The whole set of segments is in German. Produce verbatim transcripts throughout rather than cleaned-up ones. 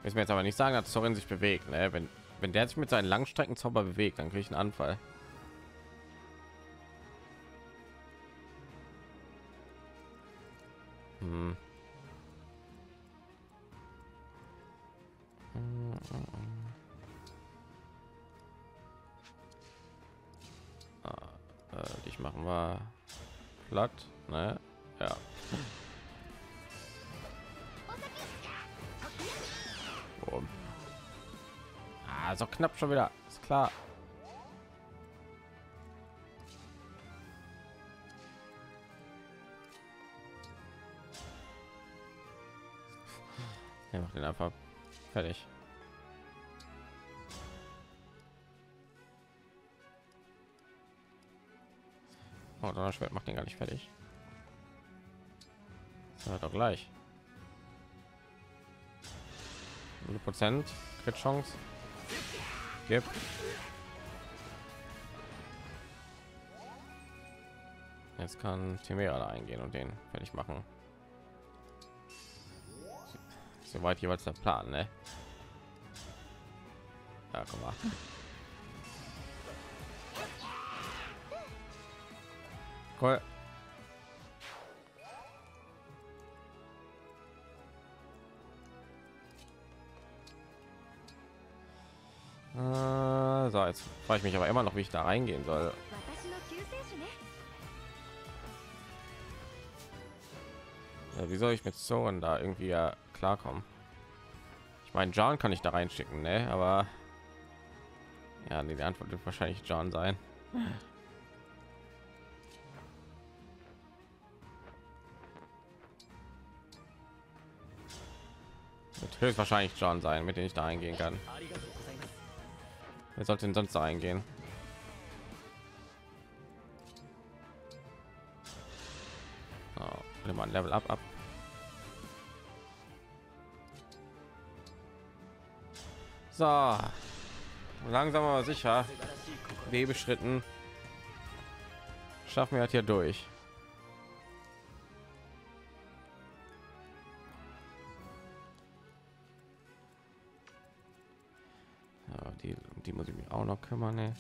Ist mir jetzt aber nicht sagen, dass Sorin sich bewegt, ne? Wenn wenn der sich mit seinen Langstreckenzauber bewegt, dann kriege ich einen Anfall. Hm. Ah, äh, dich machen wir platt, ne? Ja. Boom. Ah, so knapp schon wieder, ist klar. Er macht den einfach fertig. Oh, das Schwert macht den gar nicht fertig. Ja, doch gleich. null Prozent Crit Chance. Gibt. Jetzt kann Timera da eingehen und den fertig machen. Soweit jeweils der Plan, ne? Ja, komm mal. Cool. Äh, so, jetzt frage ich mich aber immer noch, wie ich da reingehen soll. Ja, wie soll ich mit Soren da irgendwie ja klarkommen? Ich meine, John kann ich da reinschicken, ne? Aber ja, nee, die Antwort wird wahrscheinlich John sein. Wird höchstwahrscheinlich John sein, mit dem ich da eingehen kann. Wer sollte denn sonst da eingehen? Oh, mal Level up ab. So, langsam aber sicher, Webeschritten schaffen wir halt hier durch. Ja, die, die muss ich mich auch noch kümmern. Ne?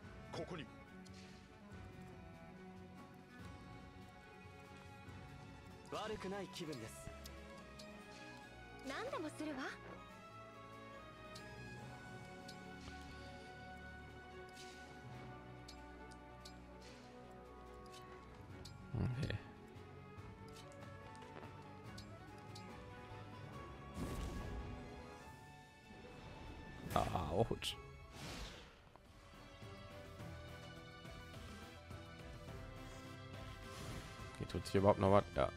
？Okay. Ah, ouch. Geht uns hier überhaupt noch was? Ja.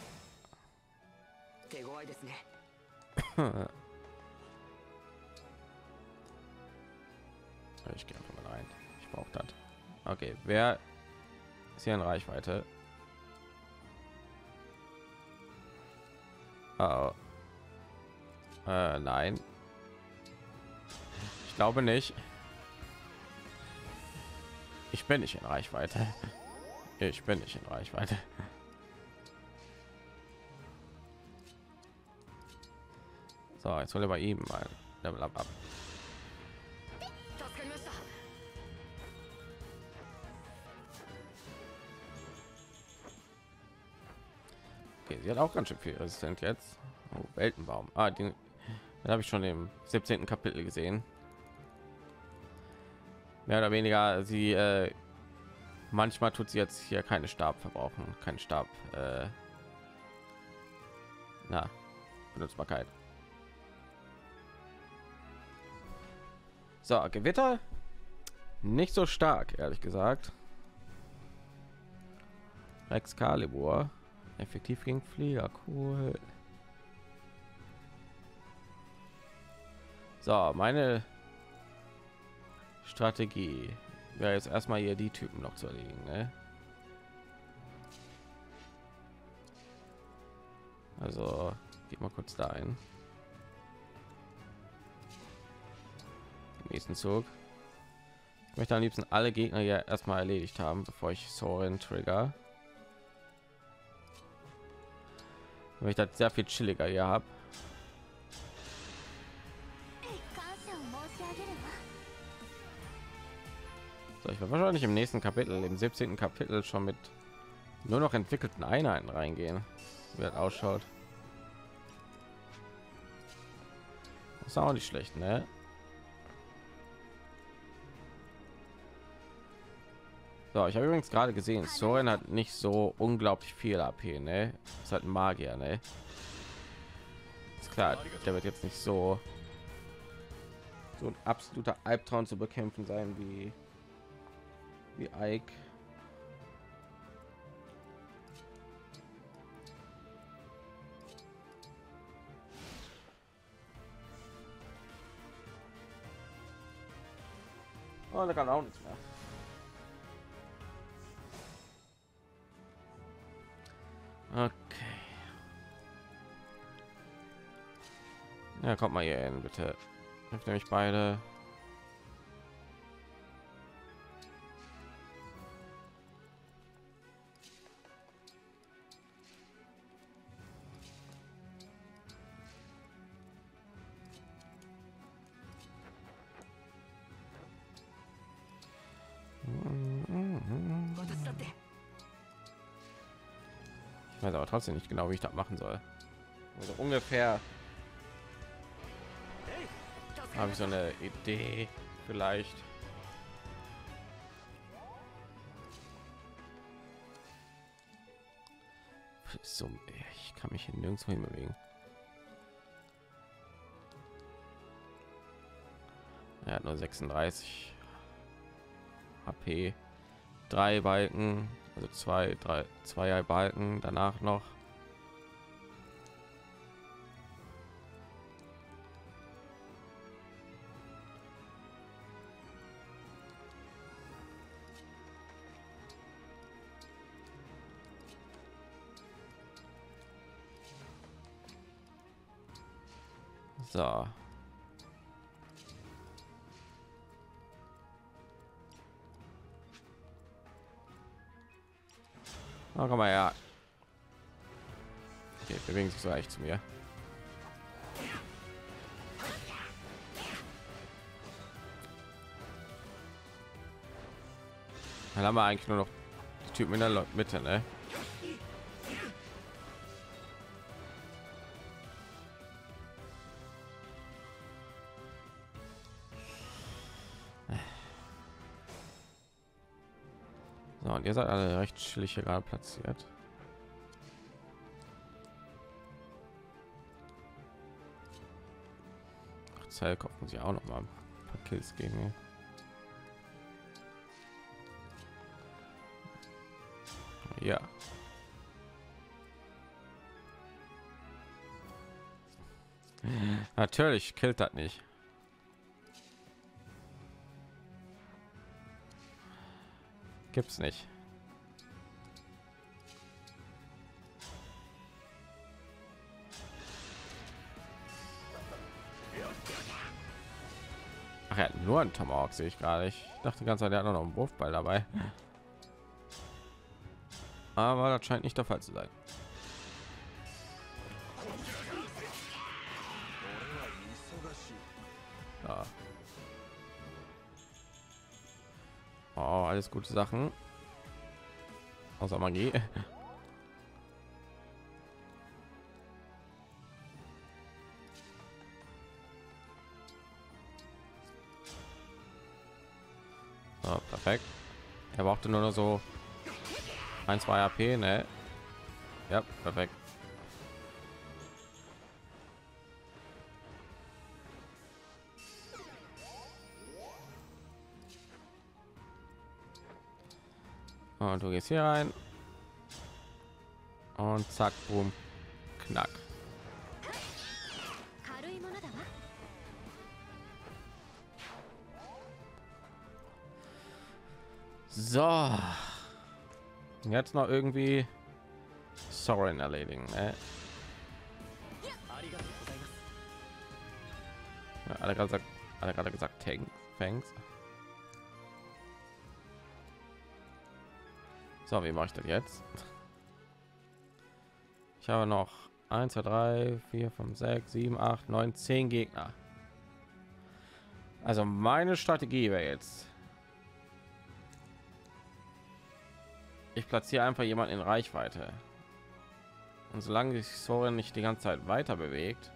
Ich gehe einfach mal rein. Ich brauche das. Okay, wer ist hier in Reichweite? Oh. Äh, nein. Ich glaube nicht. Ich bin nicht in Reichweite. Ich bin nicht in Reichweite. So, jetzt soll bei ihm mal Level up ab. Okay, sie hat auch ganz schön viel resistent jetzt. Oh, Weltenbaum. Ah, den, den habe ich schon im siebzehnten Kapitel gesehen. Mehr oder weniger, sie äh, manchmal tut sie jetzt hier keine Stab verbrauchen, kein Stab. Äh, na, Benutzbarkeit. So, Gewitter nicht so stark, ehrlich gesagt. Excalibur effektiv gegen Flieger, cool. So, meine Strategie wäre jetzt erstmal hier die Typen noch zu erledigen, ne? Also geht mal kurz da ein. Im nächsten Zug. Ich möchte am liebsten alle Gegner ja erstmal erledigt haben, bevor ich Soren trigger. Weil ich das sehr viel chilliger hier habe. So, ich werde wahrscheinlich im nächsten Kapitel, im siebzehnten Kapitel, schon mit nur noch entwickelten Einheiten reingehen, wie das ausschaut. Das ist auch nicht schlecht, ne? So, ich habe übrigens gerade gesehen, Soren hat nicht so unglaublich viel A P, ne? Ist halt ein Magier, ne? Ist klar, der wird jetzt nicht so so ein absoluter Albtraum zu bekämpfen sein wie wie Ike. Oh, da kann auch nichts mehr. Okay. Ja, kommt mal hier hin, bitte. Hilft nämlich beide. Ich weiß aber trotzdem nicht genau, wie ich das machen soll. Also ungefähr habe ich so eine Idee vielleicht. So, ich kann mich hier nirgendwo hin bewegen. Er hat nur sechsunddreißig H P, drei Balken, also zwei, drei, zwei Balken danach noch. So. Oh, komm mal her. Okay, bewegen sich so echt zu mir. Dann haben wir eigentlich nur noch die Typen in der Mitte, ne? So, und ihr seid alle recht chillig hier gerade platziert. Ach, Zellkopf muss ich auch noch mal ein paar Kills geben. Ne? Ja. Natürlich killt das nicht. Gibt's nicht. Ach, er hat nur ein Tomahawk, sehe ich gerade. Ich dachte ganz, er hat noch einen Wurfball dabei. Aber das scheint nicht der Fall zu sein. Ja. Oh, alles gute Sachen. Außer Magie. Oh, perfekt. Er brauchte nur noch so ein, zwei A P, ne? Ja, perfekt. Und du gehst hier rein. Und zack, boom, knack. So. Jetzt noch irgendwie Soren erledigen. Ne? Ja, alle gerade gesagt, alle gerade gesagt, Tank, Thanks. So, wie mache ich das jetzt? Ich habe noch eins, zwei, drei, vier, fünf, sechs, sieben, acht, neun, zehn Gegner. Also meine Strategie wäre jetzt ich platziere einfach jemanden in Reichweite. Und solange sich Soren nicht die ganze Zeit weiter bewegt,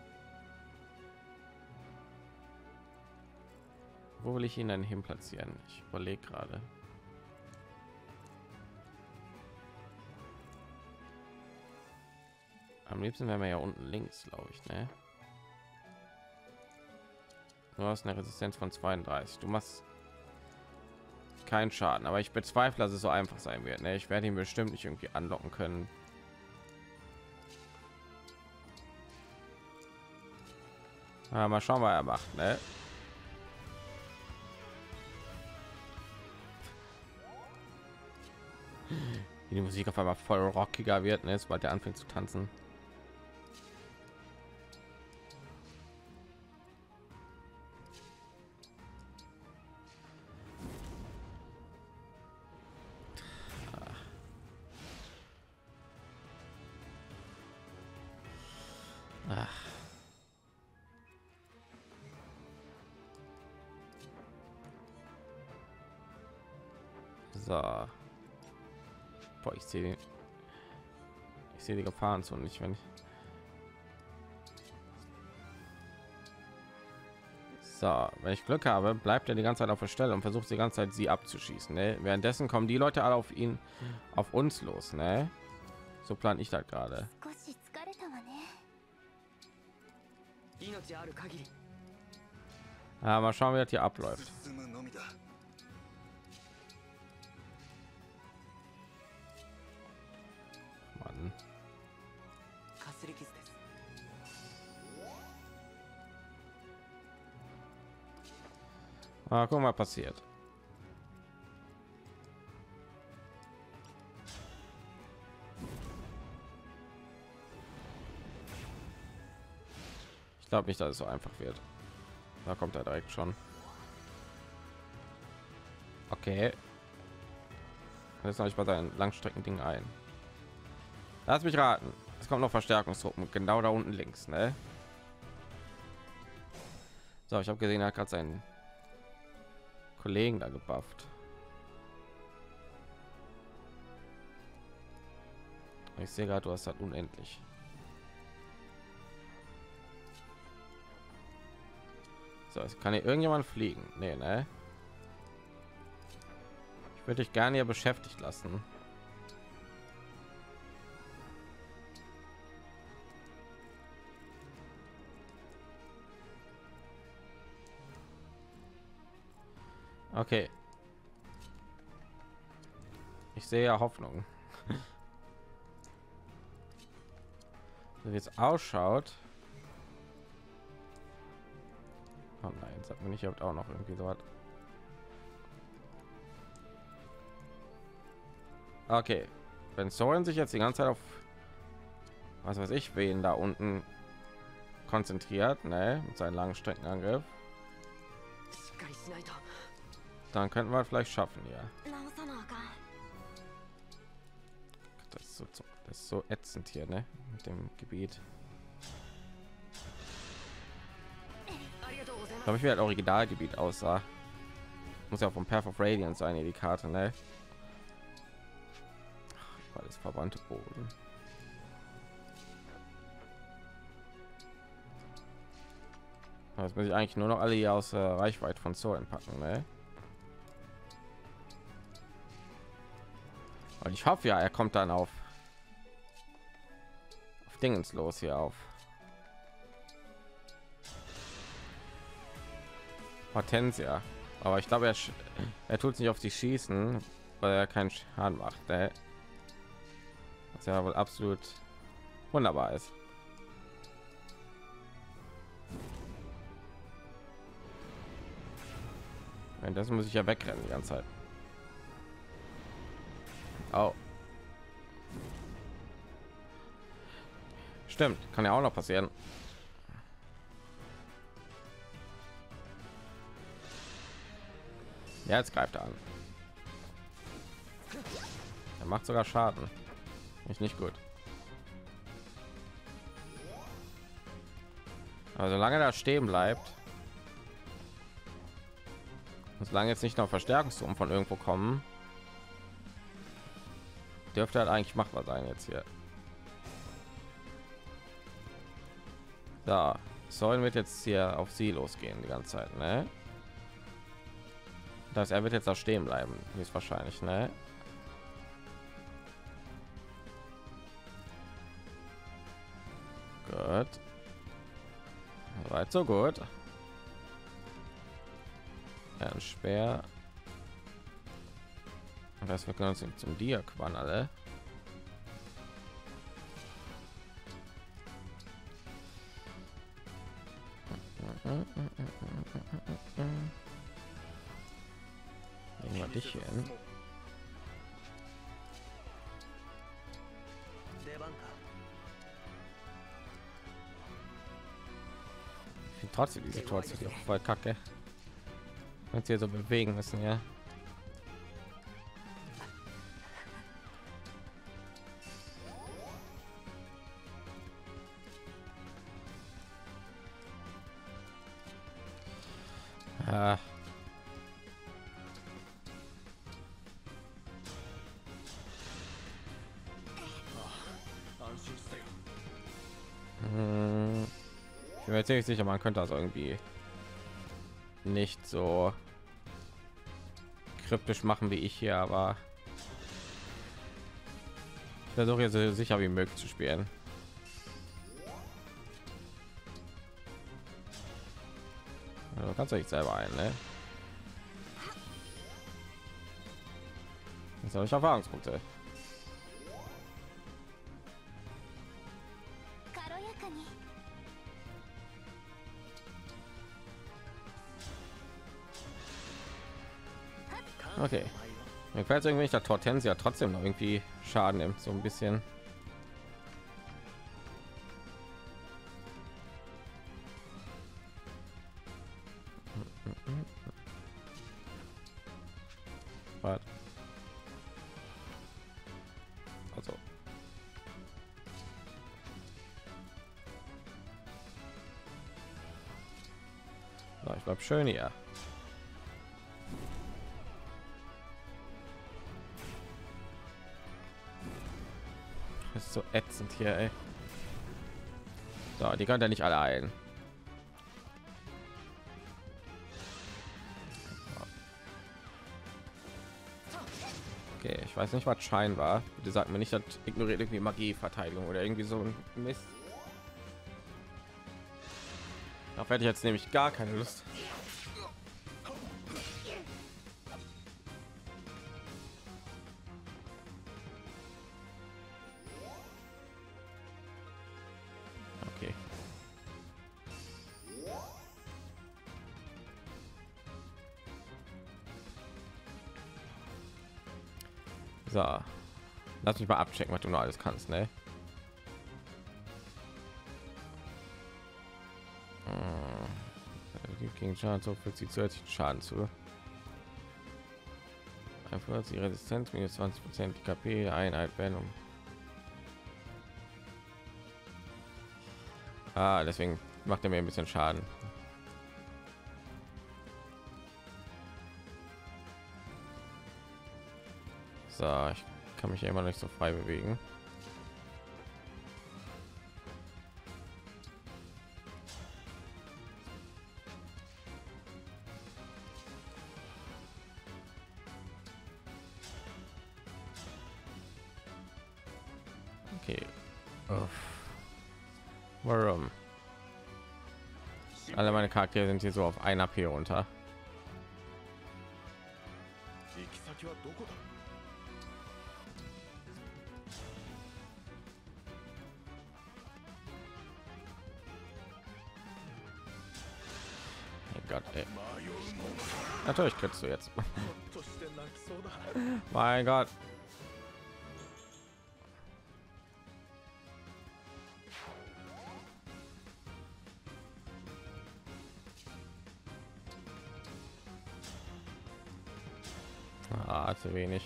wo will ich ihn denn hin platzieren? Ich überlege gerade. Am liebsten wären wir ja unten links, glaube ich, ne? Du hast eine Resistenz von zweiunddreißig. Du machst keinen Schaden, aber ich bezweifle, dass es so einfach sein wird, ne? Ich werde ihn bestimmt nicht irgendwie anlocken können. Ja, mal schauen, was er macht, ne? Wie die Musik auf einmal voll rockiger wird, ne? Sobald er anfängt zu tanzen. Ach. So. Boah, ich sehe ich sehe die Gefahren so nicht, wenn ich so, wenn ich Glück habe, bleibt er die ganze Zeit auf der Stelle und versucht die ganze Zeit sie abzuschießen, ne? Währenddessen kommen die Leute alle auf ihn, auf uns los, ne? So plane ich das gerade. Ja, mal schauen, wie das hier abläuft. Mann. Ah, guck mal, passiert. Ich glaube nicht, dass es so einfach wird. Da kommt er direkt schon. Okay. Jetzt noch ich bei seinen Langstrecken-Ding ein. Lass mich raten. Es kommt noch Verstärkungstruppen genau da unten links, ne? So, ich habe gesehen, er hat gerade seinen Kollegen da gebufft. Ich sehe gerade, du hast das unendlich. So, es kann hier irgendjemand fliegen. Nee, ne? Ich würde dich gerne hier beschäftigt lassen. Okay. Ich sehe ja Hoffnung. So wie es ausschaut. Oh nein, sagt mir nicht, ihr habt auch noch irgendwie so was. Okay, wenn Soren sich jetzt die ganze Zeit auf was weiß ich wen da unten konzentriert, ne, mit seinem langen Streckenangriff, dann könnten wir vielleicht schaffen, ja. Das ist so, das ist so ätzend hier, ne, mit dem Gebiet. Ich glaube, ich werde Originalgebiet aussah. Muss ja vom Path of Radiance sein, hier die Karte, ne? Weil das verwandte Boden. Jetzt muss ich eigentlich nur noch alle hier aus äh, Reichweite von Soren packen, ne? Und ich hoffe ja, er kommt dann auf, auf Dingens los hier auf. Hortensia, aber ich glaube, er, er tut sich auf die schießen, weil er keinen Schaden macht, ne? Was ja wohl absolut wunderbar ist. Und das muss ich ja wegrennen die ganze Zeit. Oh. Stimmt, kann ja auch noch passieren. Ja, jetzt greift er an. Er macht sogar Schaden. Ist nicht gut. Aber solange da stehen bleibt, solange jetzt nicht noch Verstärkungstruppen von irgendwo kommen, dürfte halt eigentlich machbar sein jetzt hier. Da sollen wir jetzt hier auf sie losgehen die ganze Zeit, ne? Das er wird jetzt auch stehen bleiben, ist wahrscheinlich, ne? Gut. Weit so gut. Ein Speer. Das wir können uns zum Diakwan alle. Nehmen wir dich hier hin. Ich finde trotzdem die Situation hier voll kacke. Wenn sie so bewegen müssen, ja. Ah. Hm. Ich bin mir ziemlich sicher, man könnte das irgendwie nicht so kryptisch machen wie ich hier, aber ich versuche jetzt so sicher wie möglich zu spielen. Du kannst euch selber ein, ne? Jetzt habe ich Erfahrungspunkte. Okay. Mir gefällt irgendwie nicht, dass Hortensia trotzdem noch irgendwie Schaden nimmt, so ein bisschen. Was? Also. So, ich bleib schön hier. Das ist so ätzend hier, ey. So, die kann ja nicht alle ein. Okay, ich weiß nicht, was Schein war. Die sagt mir nicht, dass ignoriert irgendwie Magie-Verteidigung oder irgendwie so ein Mist. Darauf hätte ich jetzt nämlich gar keine Lust. Okay. So, lass mich mal abchecken, was du noch alles kannst, ne? Gegen Schaden so fühlt sie zusätzlich Schaden zu. Einfach die Resistenz minus zwanzig Prozent die K P Einheit werden um. Ah, deswegen macht er mir ein bisschen Schaden. So, ich kann mich ja immer nicht so frei bewegen. Okay. Uff. Warum? Alle meine Charaktere sind hier so auf ein A P runter. Mein Gott, ey. Natürlich kriegst du jetzt. Mein Gott. Ah, zu wenig.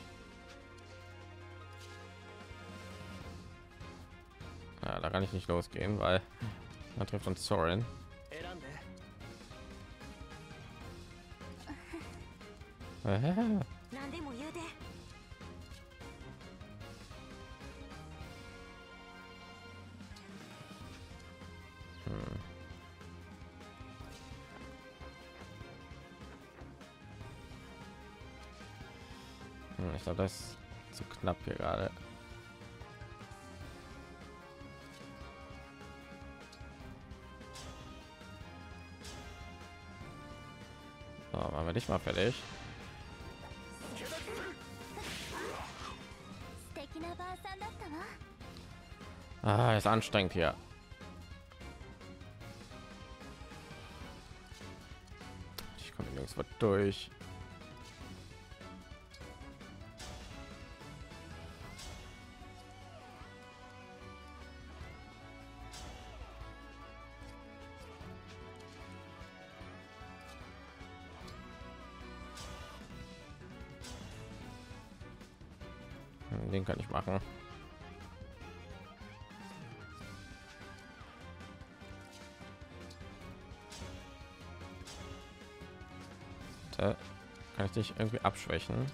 Ja, da kann ich nicht losgehen, weil man trifft uns Soren. Ich glaube, das ist zu knapp hier gerade. So, machen wir dich mal fertig. Ah, ist anstrengend hier. Ich komme nirgends was durch. Den kann ich machen. Da kann ich dich irgendwie abschwächen.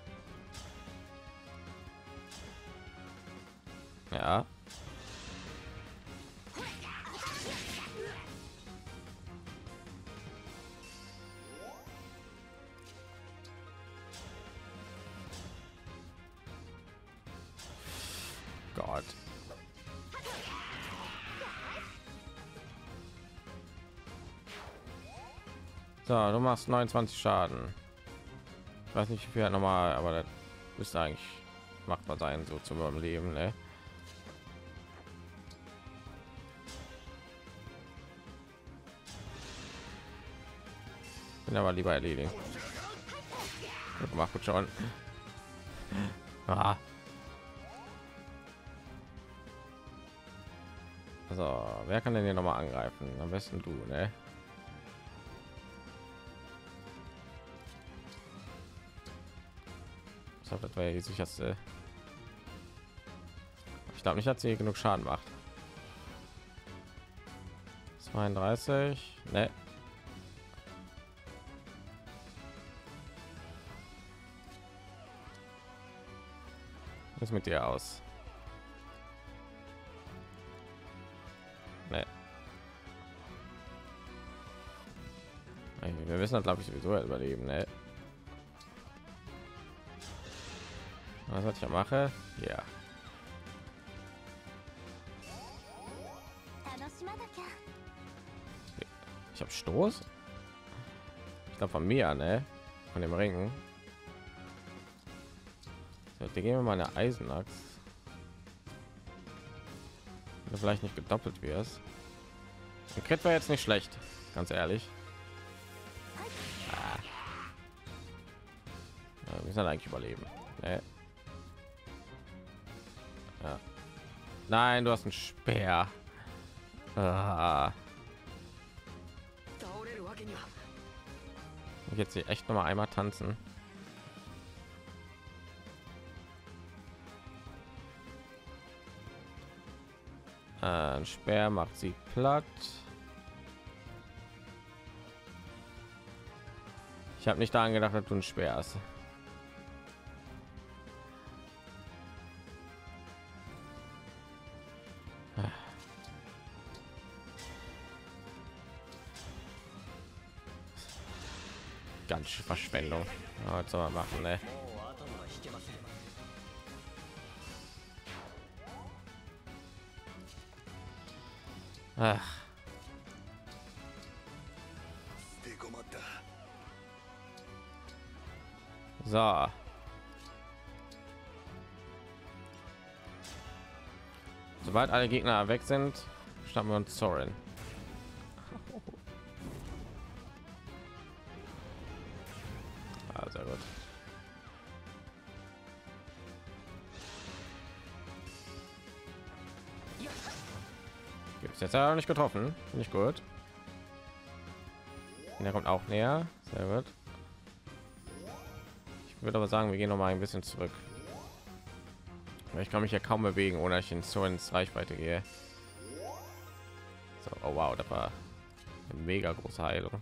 Ja. Gott. So, du machst neunundzwanzig Schaden. Ich weiß nicht, wie viel normal, aber das müsste eigentlich machbar sein, so zu überleben, ne? Bin aber lieber erledigen. Gut gemacht, gut schon. Ah. So, wer kann denn hier noch mal angreifen? Am besten du, ne? Ich glaube, das war ja die sicherste. Ich glaube nicht, dass sie genug Schaden macht. zweiunddreißig, ne? Was ist mit dir aus? Nee. Wir wissen, glaube ich, sowieso überleben, ne? Was ich ja mache? Ja. Ich habe Stoß. Ich glaube von mir, ne? Von dem Ring. So, wir geben wir mal eine Eisenachs. Wenn du vielleicht nicht gedoppelt wirst. Ein Crit war jetzt nicht schlecht, ganz ehrlich. Ah. Ja, wir müssen eigentlich überleben. Ne? Ja. Nein, du hast einen Speer. Ah. Ich jetzt hier echt noch mal einmal tanzen. Ein Speer macht sie platt. Ich habe nicht daran gedacht, dass du ein Speer hast. Ganz schön Verschwendung. Oh, was soll man machen, ne? Ach. So. Sobald alle Gegner weg sind, schnappen wir uns Soren. Ah, sehr gut. Gibt es jetzt ja nicht getroffen, nicht gut. Der kommt auch näher, sehr gut. Ich würde aber sagen, wir gehen noch mal ein bisschen zurück. Ich kann mich ja kaum bewegen, ohne dass ich in so ins Reichweite gehe. So, oh wow, das war eine mega große Heilung.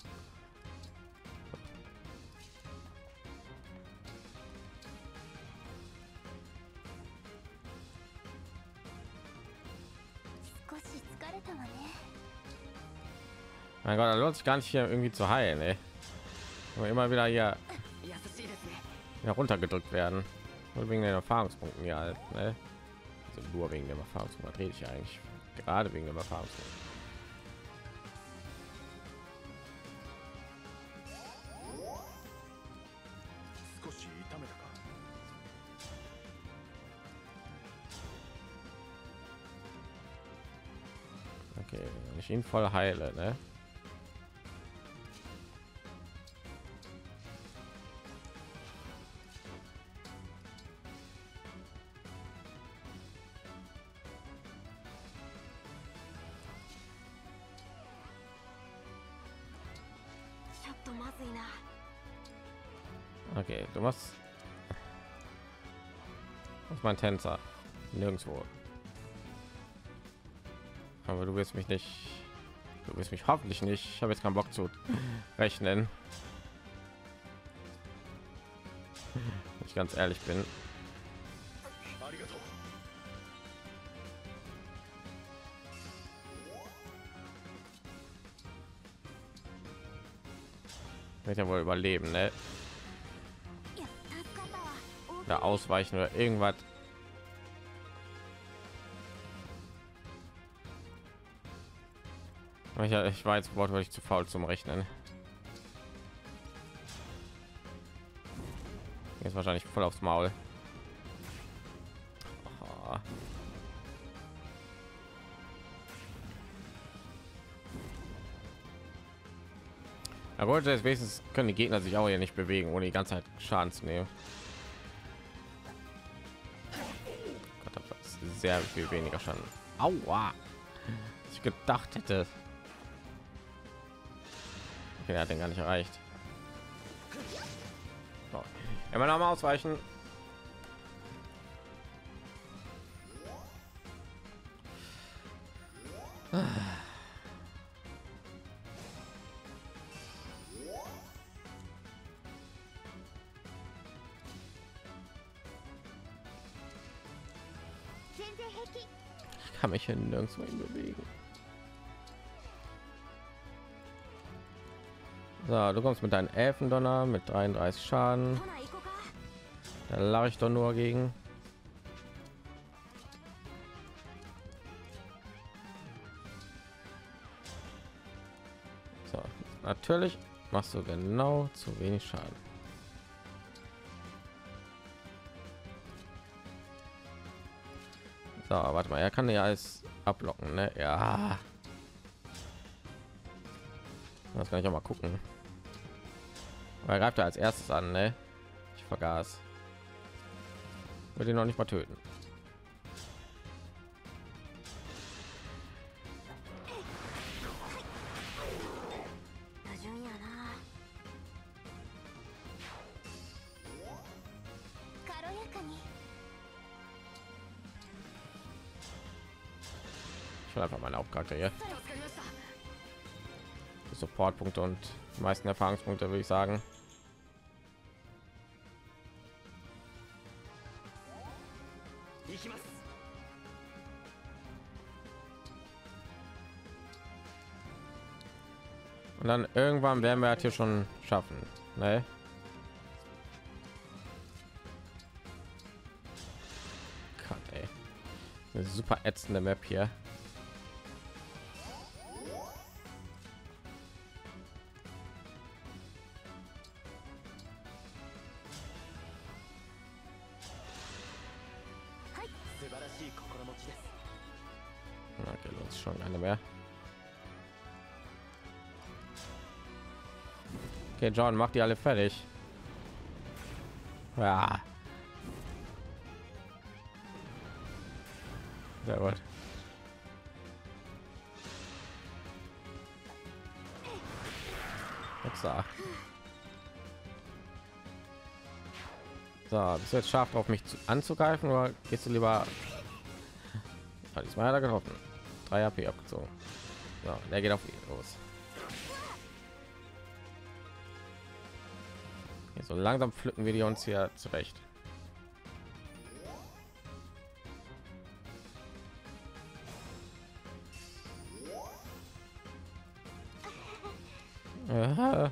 Mein Gott, da lohnt sich gar nicht hier irgendwie zu heilen, ey. Aber immer wieder hier, hier runtergedrückt werden. Nur wegen den Erfahrungspunkten, ja, halt, ne? Also nur wegen dem Erfahrungspunkt rede ich ja eigentlich. Gerade wegen dem Erfahrungspunkt. Okay, wenn ich ihn voll heile, ne? Okay, du machst was mein Tänzer nirgendwo. Aber du willst mich nicht, du willst mich hoffentlich nicht. Ich habe jetzt keinen Bock zu rechnen. Wenn ich ganz ehrlich bin. Wird ja wohl überleben, ne? Da ausweichen oder irgendwas. Ich, ich war jetzt wortwörtlich zu faul zum Rechnen. Jetzt wahrscheinlich voll aufs Maul. Oh. Er wollte jetzt wenigstens können die Gegner sich auch hier nicht bewegen, ohne die ganze Zeit Schaden zu nehmen. Gott, das ist sehr viel weniger Schaden. Aua. Ich gedacht hätte. Okay, er hat den gar nicht erreicht. So. Immer noch mal ausweichen. Ich kann mich hier nirgendwo hin bewegen. So, du kommst mit deinen Elfendonner mit dreiunddreißig Schaden. Da lache ich doch nur gegen. So, natürlich machst du genau zu wenig Schaden. So, warte mal, er kann ja alles ablocken, ne? Ja. Das kann ich auch mal gucken. Aber er greift er als erstes an, ne? Ich vergaß. Würde ihn noch nicht mal töten. Ich will einfach meine Hauptcharakter hier. Supportpunkte und die meisten Erfahrungspunkte, würde ich sagen. Und dann irgendwann werden wir halt hier schon schaffen, ne? Gott, ey. Eine super ätzende Map hier. Okay, das ist schon eine mehr. Okay, John, macht die alle fertig. Ja. Sehr gut. So. So, bist du jetzt scharf drauf, mich zu, anzugreifen, oder gehst du lieber? Hat ich mal getroffen. drei A P abgezogen. So, der geht auf ihn los. Okay, so langsam pflücken wir die uns hier zurecht. Aha.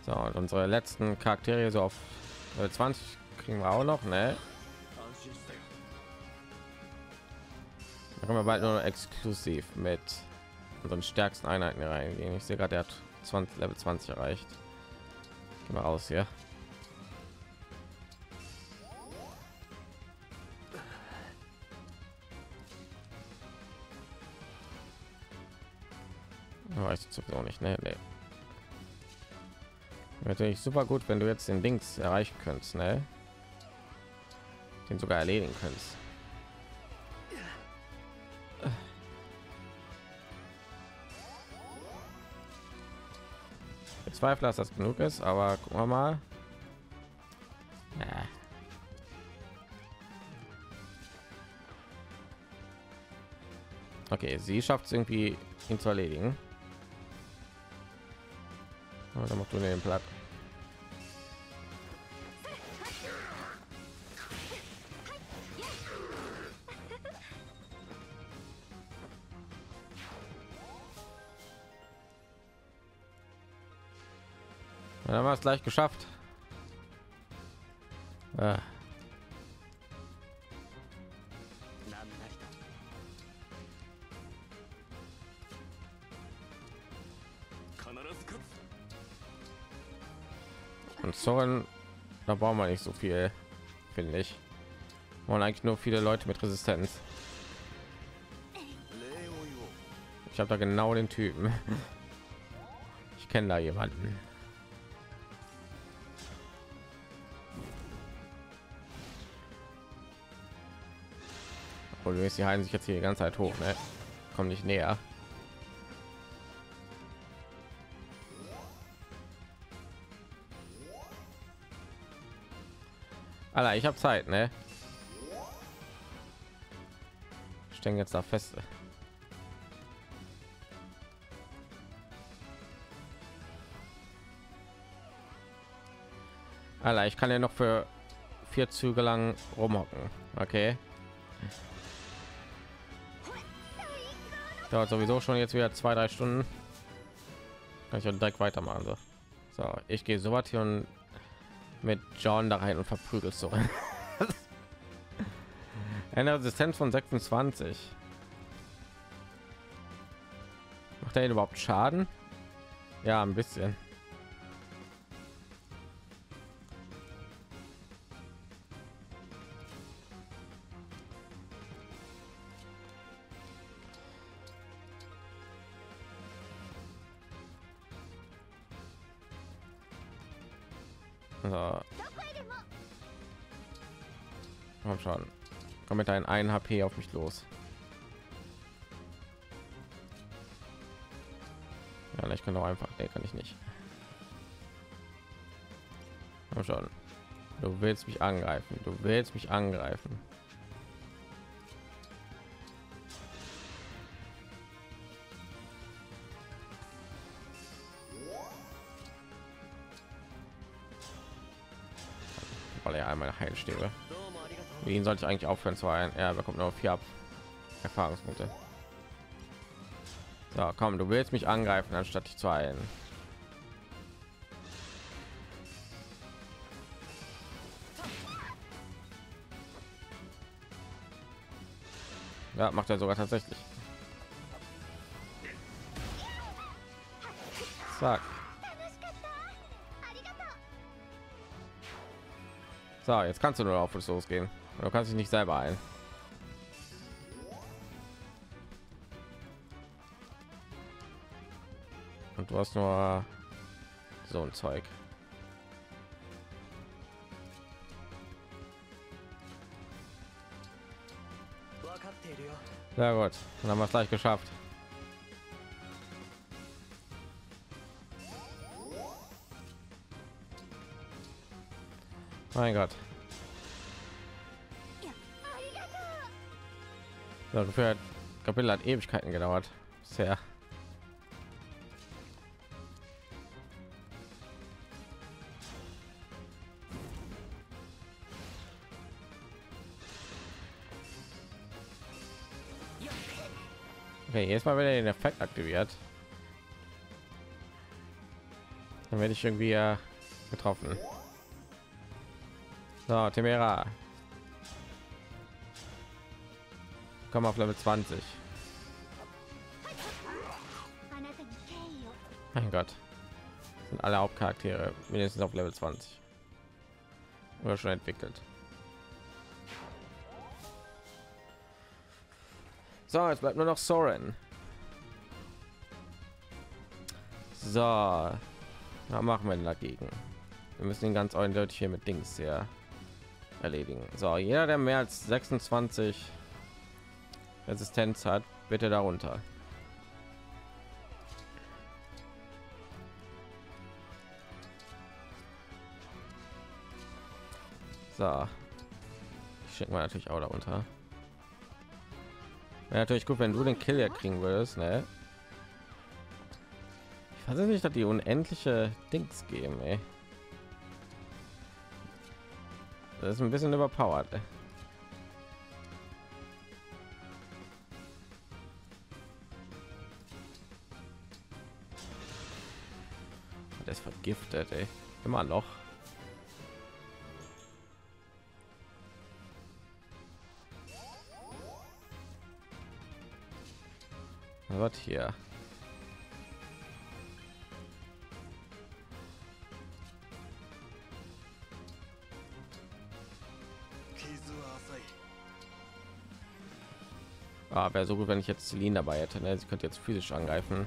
So, und unsere letzten Charaktere so auf äh, zwanzig kriegen wir auch noch, ne? Da können wir bald nur noch exklusiv mit unseren stärksten Einheiten reingehen. Ich sehe gerade, der hat zwanzig, Level zwanzig erreicht. Gehen wir raus hier. Weiß ich sowieso nicht, ne? Nee. Natürlich super gut, wenn du jetzt den Dings erreichen könntest, ne? Den sogar erledigen könntest. Ich zweifle, dass das genug ist, aber gucken wir mal. Ja. Okay, sie schafft es irgendwie, ihn zu erledigen. Oh, dann machst du den Platt. Dann haben wir es gleich geschafft. Ah. Und Soren, da brauchen wir nicht so viel, finde ich. Und eigentlich nur viele Leute mit Resistenz. Ich habe da genau den Typen. Ich kenne da jemanden. Und sie heilen sich jetzt hier die ganze Zeit hoch, ne? Komm nicht näher. Alter, ich habe Zeit, ne? Stehen jetzt da fest. Alter, ich kann ja noch für vier Züge lang rumhocken. Okay. Dauert sowieso schon jetzt wieder zwei, drei Stunden. Kann ich auch direkt weitermachen. So, so ich gehe so weit hier und mit John da rein und verprügelt so. Eine Resistenz von sechsundzwanzig. Macht er überhaupt Schaden? Ja, ein bisschen. So. Komm schon. Komm mit deinen ein H P auf mich los. Ja, ich kann doch einfach. Nee, kann ich nicht. Komm schon. Du willst mich angreifen. Du willst mich angreifen. Weil er einmal Heilstäbe. Ihn sollte ich eigentlich aufhören zu heilen. Er bekommt nur vier Erfahrungspunkte. So, komm, du willst mich angreifen, anstatt dich zu heilen. Ja, macht er sogar tatsächlich. Zack. So, jetzt kannst du nur auf uns losgehen. Du kannst dich nicht selber ein. Und du hast nur so ein Zeug. Ja gut, dann haben wir es gleich geschafft. Mein Gott. So, für Kapitel hat Ewigkeiten gedauert. Sehr. Okay, jetzt mal wieder den Effekt aktiviert. Dann werde ich irgendwie äh, getroffen. So, Temera. Komm auf Level zwanzig. Mein Gott. Sind alle Hauptcharaktere mindestens auf Level zwanzig. Oder schon entwickelt. So, jetzt bleibt nur noch Soren. So, was machen wir denn dagegen? Wir müssen ihn ganz eindeutig hier mit Dings hier erledigen. So, jeder, der mehr als sechsundzwanzig Resistenz hat, bitte darunter. So, ich schicke mal natürlich auch darunter. Wäre natürlich gut, wenn du den Kill ja kriegen würdest, ne? Ich weiß nicht, dass die unendliche Dings geben, ey. Das ist ein bisschen überpowered, ey. Der ist vergiftet, ey. Immer noch. Was hier? Ah, wäre so gut, wenn ich jetzt Celine dabei hätte. Ne? Sie könnte jetzt physisch angreifen.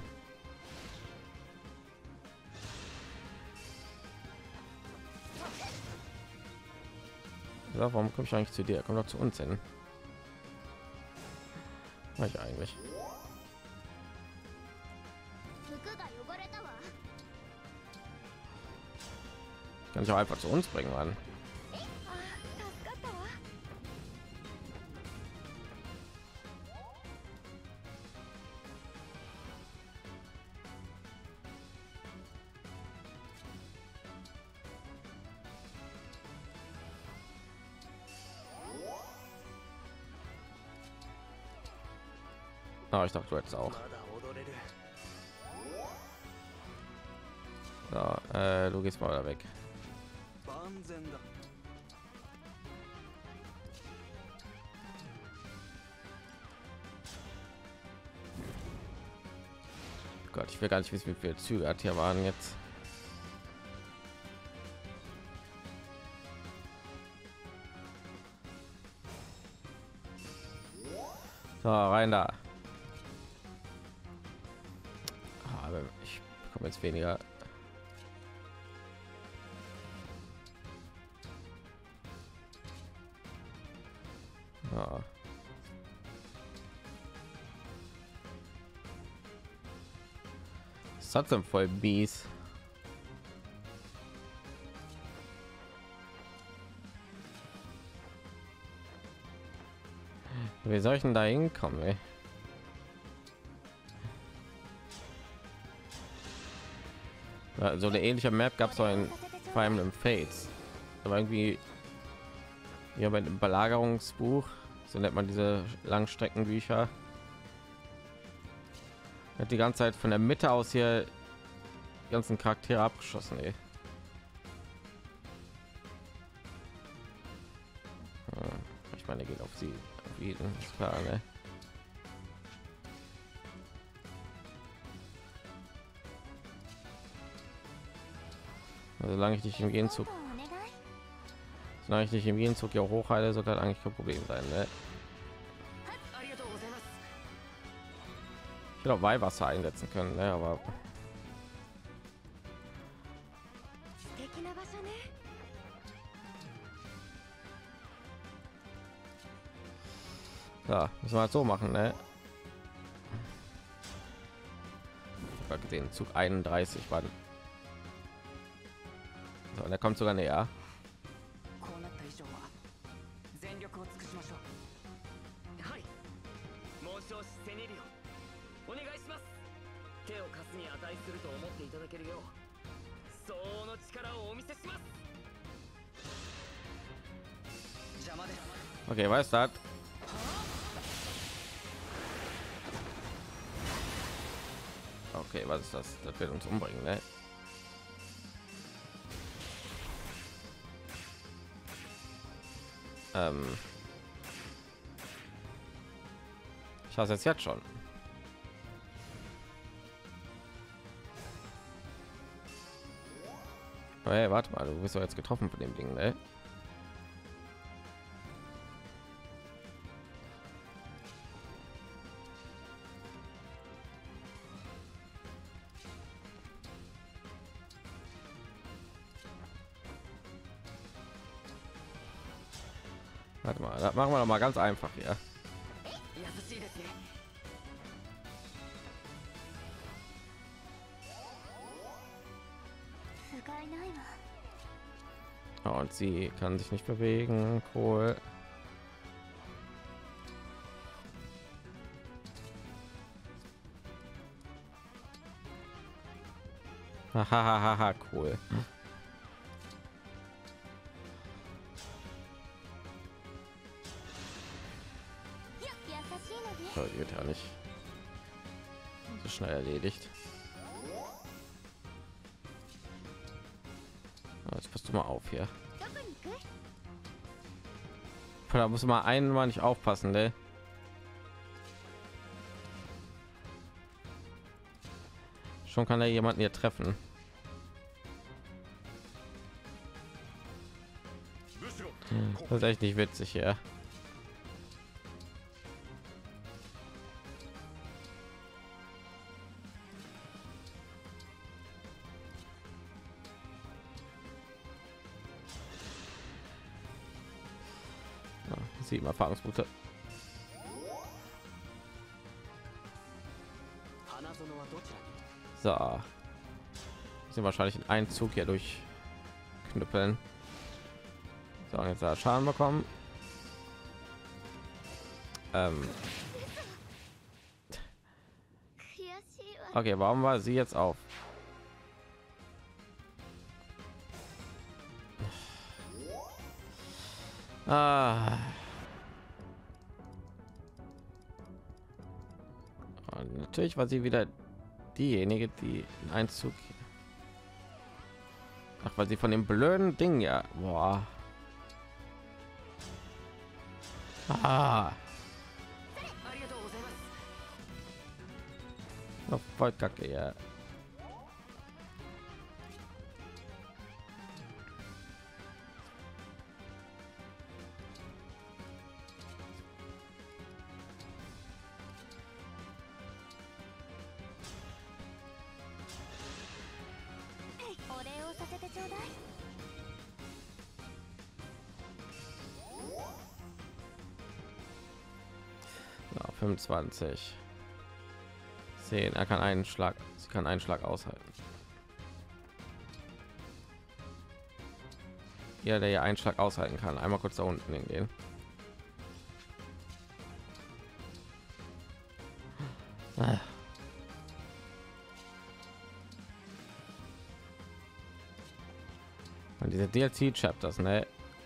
Ja, warum komme ich eigentlich zu dir? Komm doch zu uns hin. Was ich eigentlich? Kann ich auch einfach zu uns bringen, Mann. Oh, ich dachte, du hättest auch. So, äh, du gehst mal wieder weg. Gott, ich will gar nicht wissen, wie viele Züge hat hier waren jetzt. So, rein da. Aber ich bekomme jetzt weniger. Ja. Das hat dann voll mies. Wie soll ich denn da hinkommen, ey? Ja, so eine ähnliche Map gab es auch in Fire Emblem Fates. Aber irgendwie ja, bei dem Belagerungsbuch, so nennt man diese Langstreckenbücher, hat die ganze Zeit von der Mitte aus hier die ganzen Charaktere abgeschossen, ey. Ich meine, geht auf sie, auf jeden, ist klar, ne? Also, solange ich dich im Gegenzug, solange ich dich im Gegenzug ja hochheile, sollte das eigentlich kein Problem sein, ne? Ich hätte auch Weihwasser einsetzen können, ne? Aber ja, müssen wir halt so machen, ne? Ich habe gesehen, Zug einunddreißig war. So, und er kommt sogar näher. Okay, was ist das? Okay, was ist das? Das wird uns umbringen, ne? Ähm ich hasse es jetzt schon. Hey, warte mal, du bist doch jetzt getroffen von dem Ding, ne? Warte mal, das machen wir doch mal ganz einfach hier. Oh, und sie kann sich nicht bewegen. Cool. Hahaha, cool. So, wird ja nicht so schnell erledigt. Jetzt passt du mal auf hier. Da muss man einmal nicht aufpassen, ne? Schon kann er jemanden hier treffen. Das ist echt nicht witzig hier. Sieben Erfahrungspunkte. So, sind wahrscheinlich in einen Zug hier durch knüppeln. So, und jetzt hat er Schaden bekommen. Ähm. Okay, warum war sie jetzt auf? Ah. Und natürlich war sie wieder diejenige, die in einen Zug. Ach, weil sie von dem blöden Ding ja. Boah. Ah. Oh, voll kacke, ja. Ja, fünfundzwanzig. zehn. Er kann einen Schlag, sie kann einen Schlag aushalten. Ja, der ja einen Schlag aushalten kann. Einmal kurz da unten hingehen. Ah. Und diese D L C-Chapters, ne?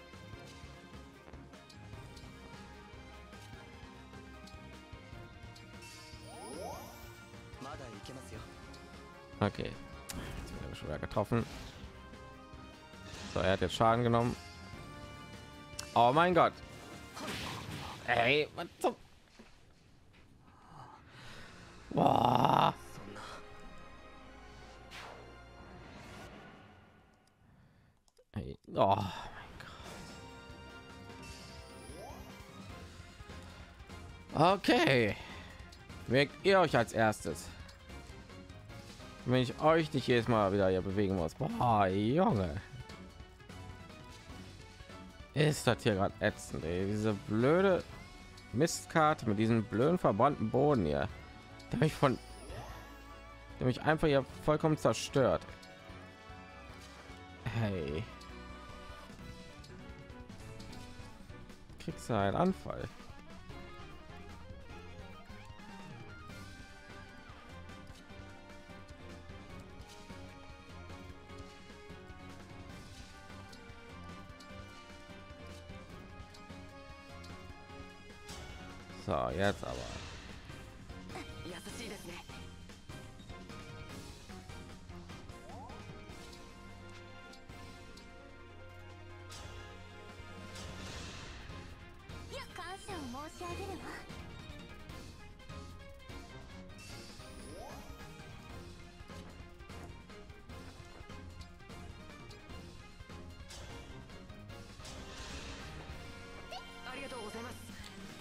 Okay, jetzt wird er schon wieder getroffen. So, er hat jetzt Schaden genommen. Oh mein Gott! Ey, was zum... Boah. Hey. Oh mein Gott. Okay, merkt ihr euch als erstes, wenn ich euch nicht jedes Mal wieder hier bewegen muss? Boah, Junge, ist das hier gerade ätzend, ey. Diese blöde Mistkarte mit diesem blöden verbrannten Boden hier, der mich von der mich einfach hier vollkommen zerstört. Hey, kriegst du einen Anfall? So, jetzt aber.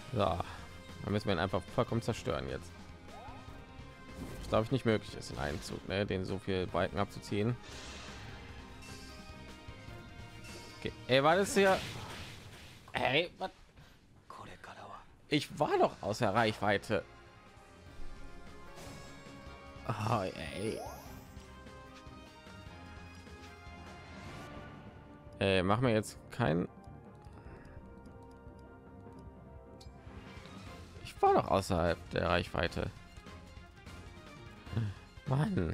So, dann müssen wir ihn einfach vollkommen zerstören jetzt. Das glaube ich nicht möglich ist in einem Zug, ne, den so viel Balken abzuziehen. Okay. Ey, war das hier? Hey, was? Ich war doch außer Reichweite. Oh, ey. Ey, machen wir jetzt kein. Ich war doch außerhalb der Reichweite. Mann.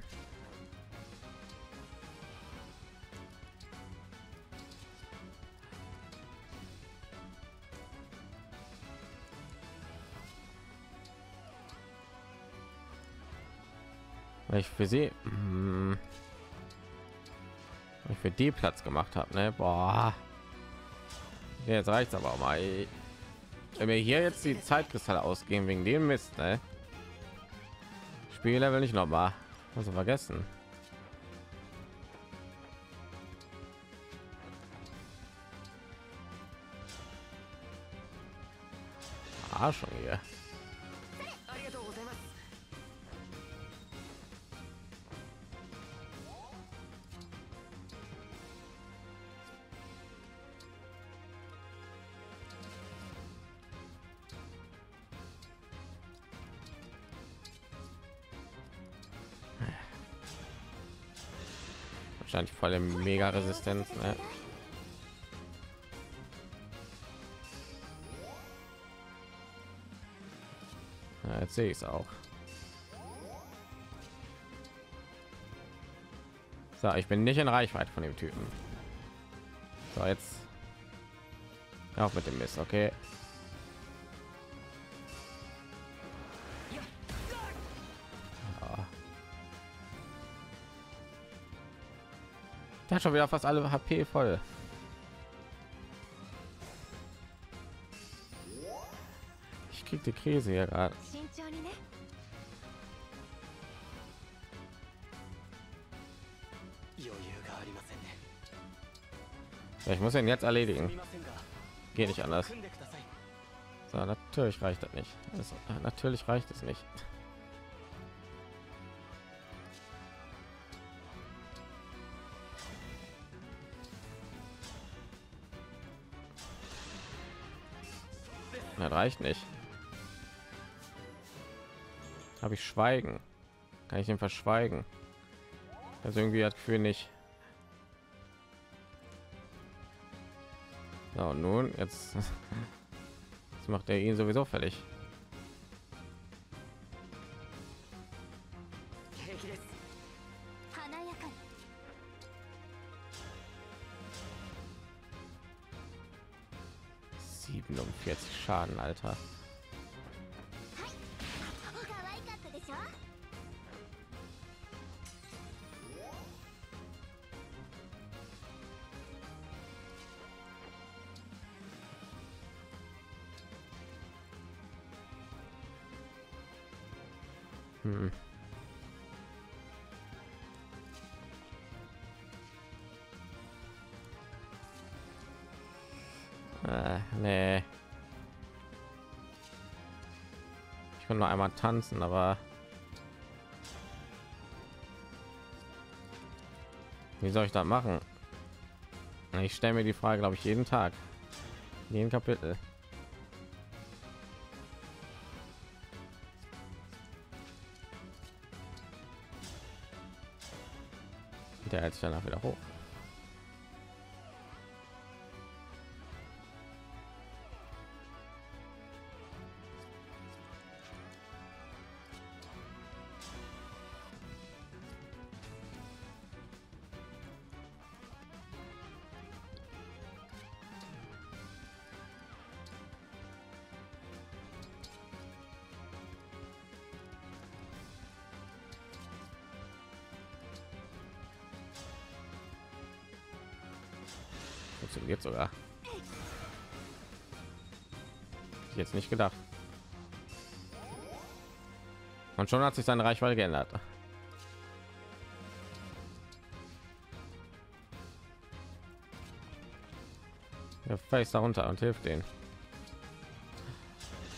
Weil ich für sie hm, ich für die Platz gemacht habe, ne? Boah. Ja, jetzt reicht's aber auch mal. Wenn wir hier jetzt die Zeitkristalle ausgehen wegen dem Mist, ne? Spieler will ich noch mal. Also vergessen. Ah, schon hier. Wahrscheinlich voll mega Resistenz, ne? Ja, jetzt sehe ich es auch. So, ich bin nicht in Reichweite von dem Typen. So, jetzt auch mit dem Mist, okay. Der hat schon wieder fast alle H P voll. Ich krieg die Krise hier gerade. Ja, ich muss ihn jetzt erledigen. Geht nicht anders. So, natürlich reicht das nicht. Das, natürlich reicht es nicht. Das reicht nicht. Habe ich Schweigen? Kann ich ihn verschweigen? Also irgendwie hat für nicht. So, nun jetzt, jetzt macht er ihn sowieso fertig. siebenundvierzig Schaden, Alter. Hm. Äh, nee. Ich kann noch einmal tanzen, aber wie soll ich das machen? Ich stelle mir die Frage, glaube ich, jeden Tag, jeden Kapitel. Der hält sich danach wieder hoch. Funktioniert sogar. Jetzt nicht gedacht. Und schon hat sich seine Reichweite geändert. Er fällt da runter und hilft denen.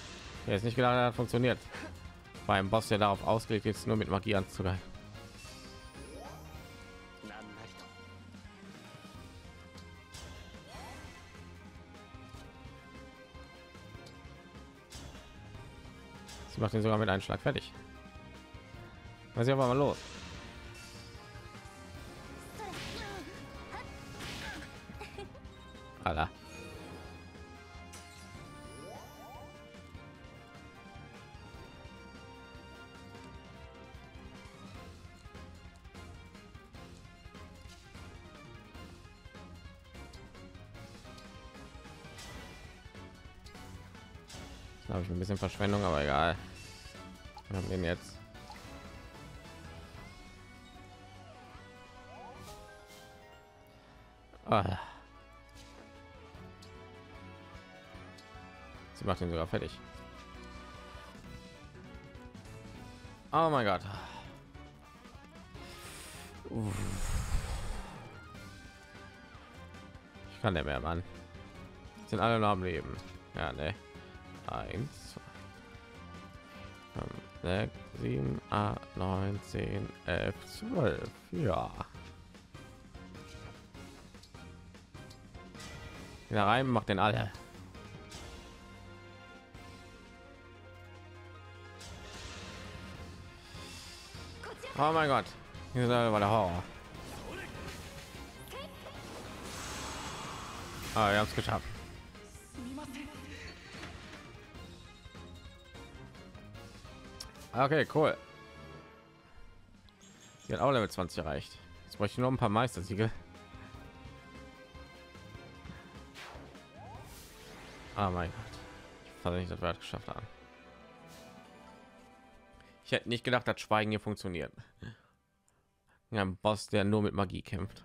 Ja, ist nicht gedacht, hat funktioniert. Beim Boss, der darauf ausgelegt ist, nur mit Magie anzugreifen. Sie macht ihn sogar mit einem Schlag fertig. Was ist aber mal los? Alter. Habe ich ein bisschen Verschwendung, aber egal. Wir haben den jetzt. Ah. Sie macht ihn sogar fertig. Oh mein Gott. Uff. Ich kann nicht mehr, Mann. Sind alle noch am Leben. Ja, ne. eins, sechs, sieben, acht, neun, zehn, elf, zwölf. Ja. Da rein macht den alle. Oh mein Gott. Hier war der Horror. Ah, wir haben es geschafft. Okay, cool. Sie hat auch Level zwanzig erreicht. Jetzt bräuchte ich noch ein paar Meistersiegel. Oh mein Gott. Ich weiß nicht, dass wir das geschafft haben. Ich hätte nicht gedacht, dass Schweigen hier funktioniert. Ja, ein Boss, der nur mit Magie kämpft.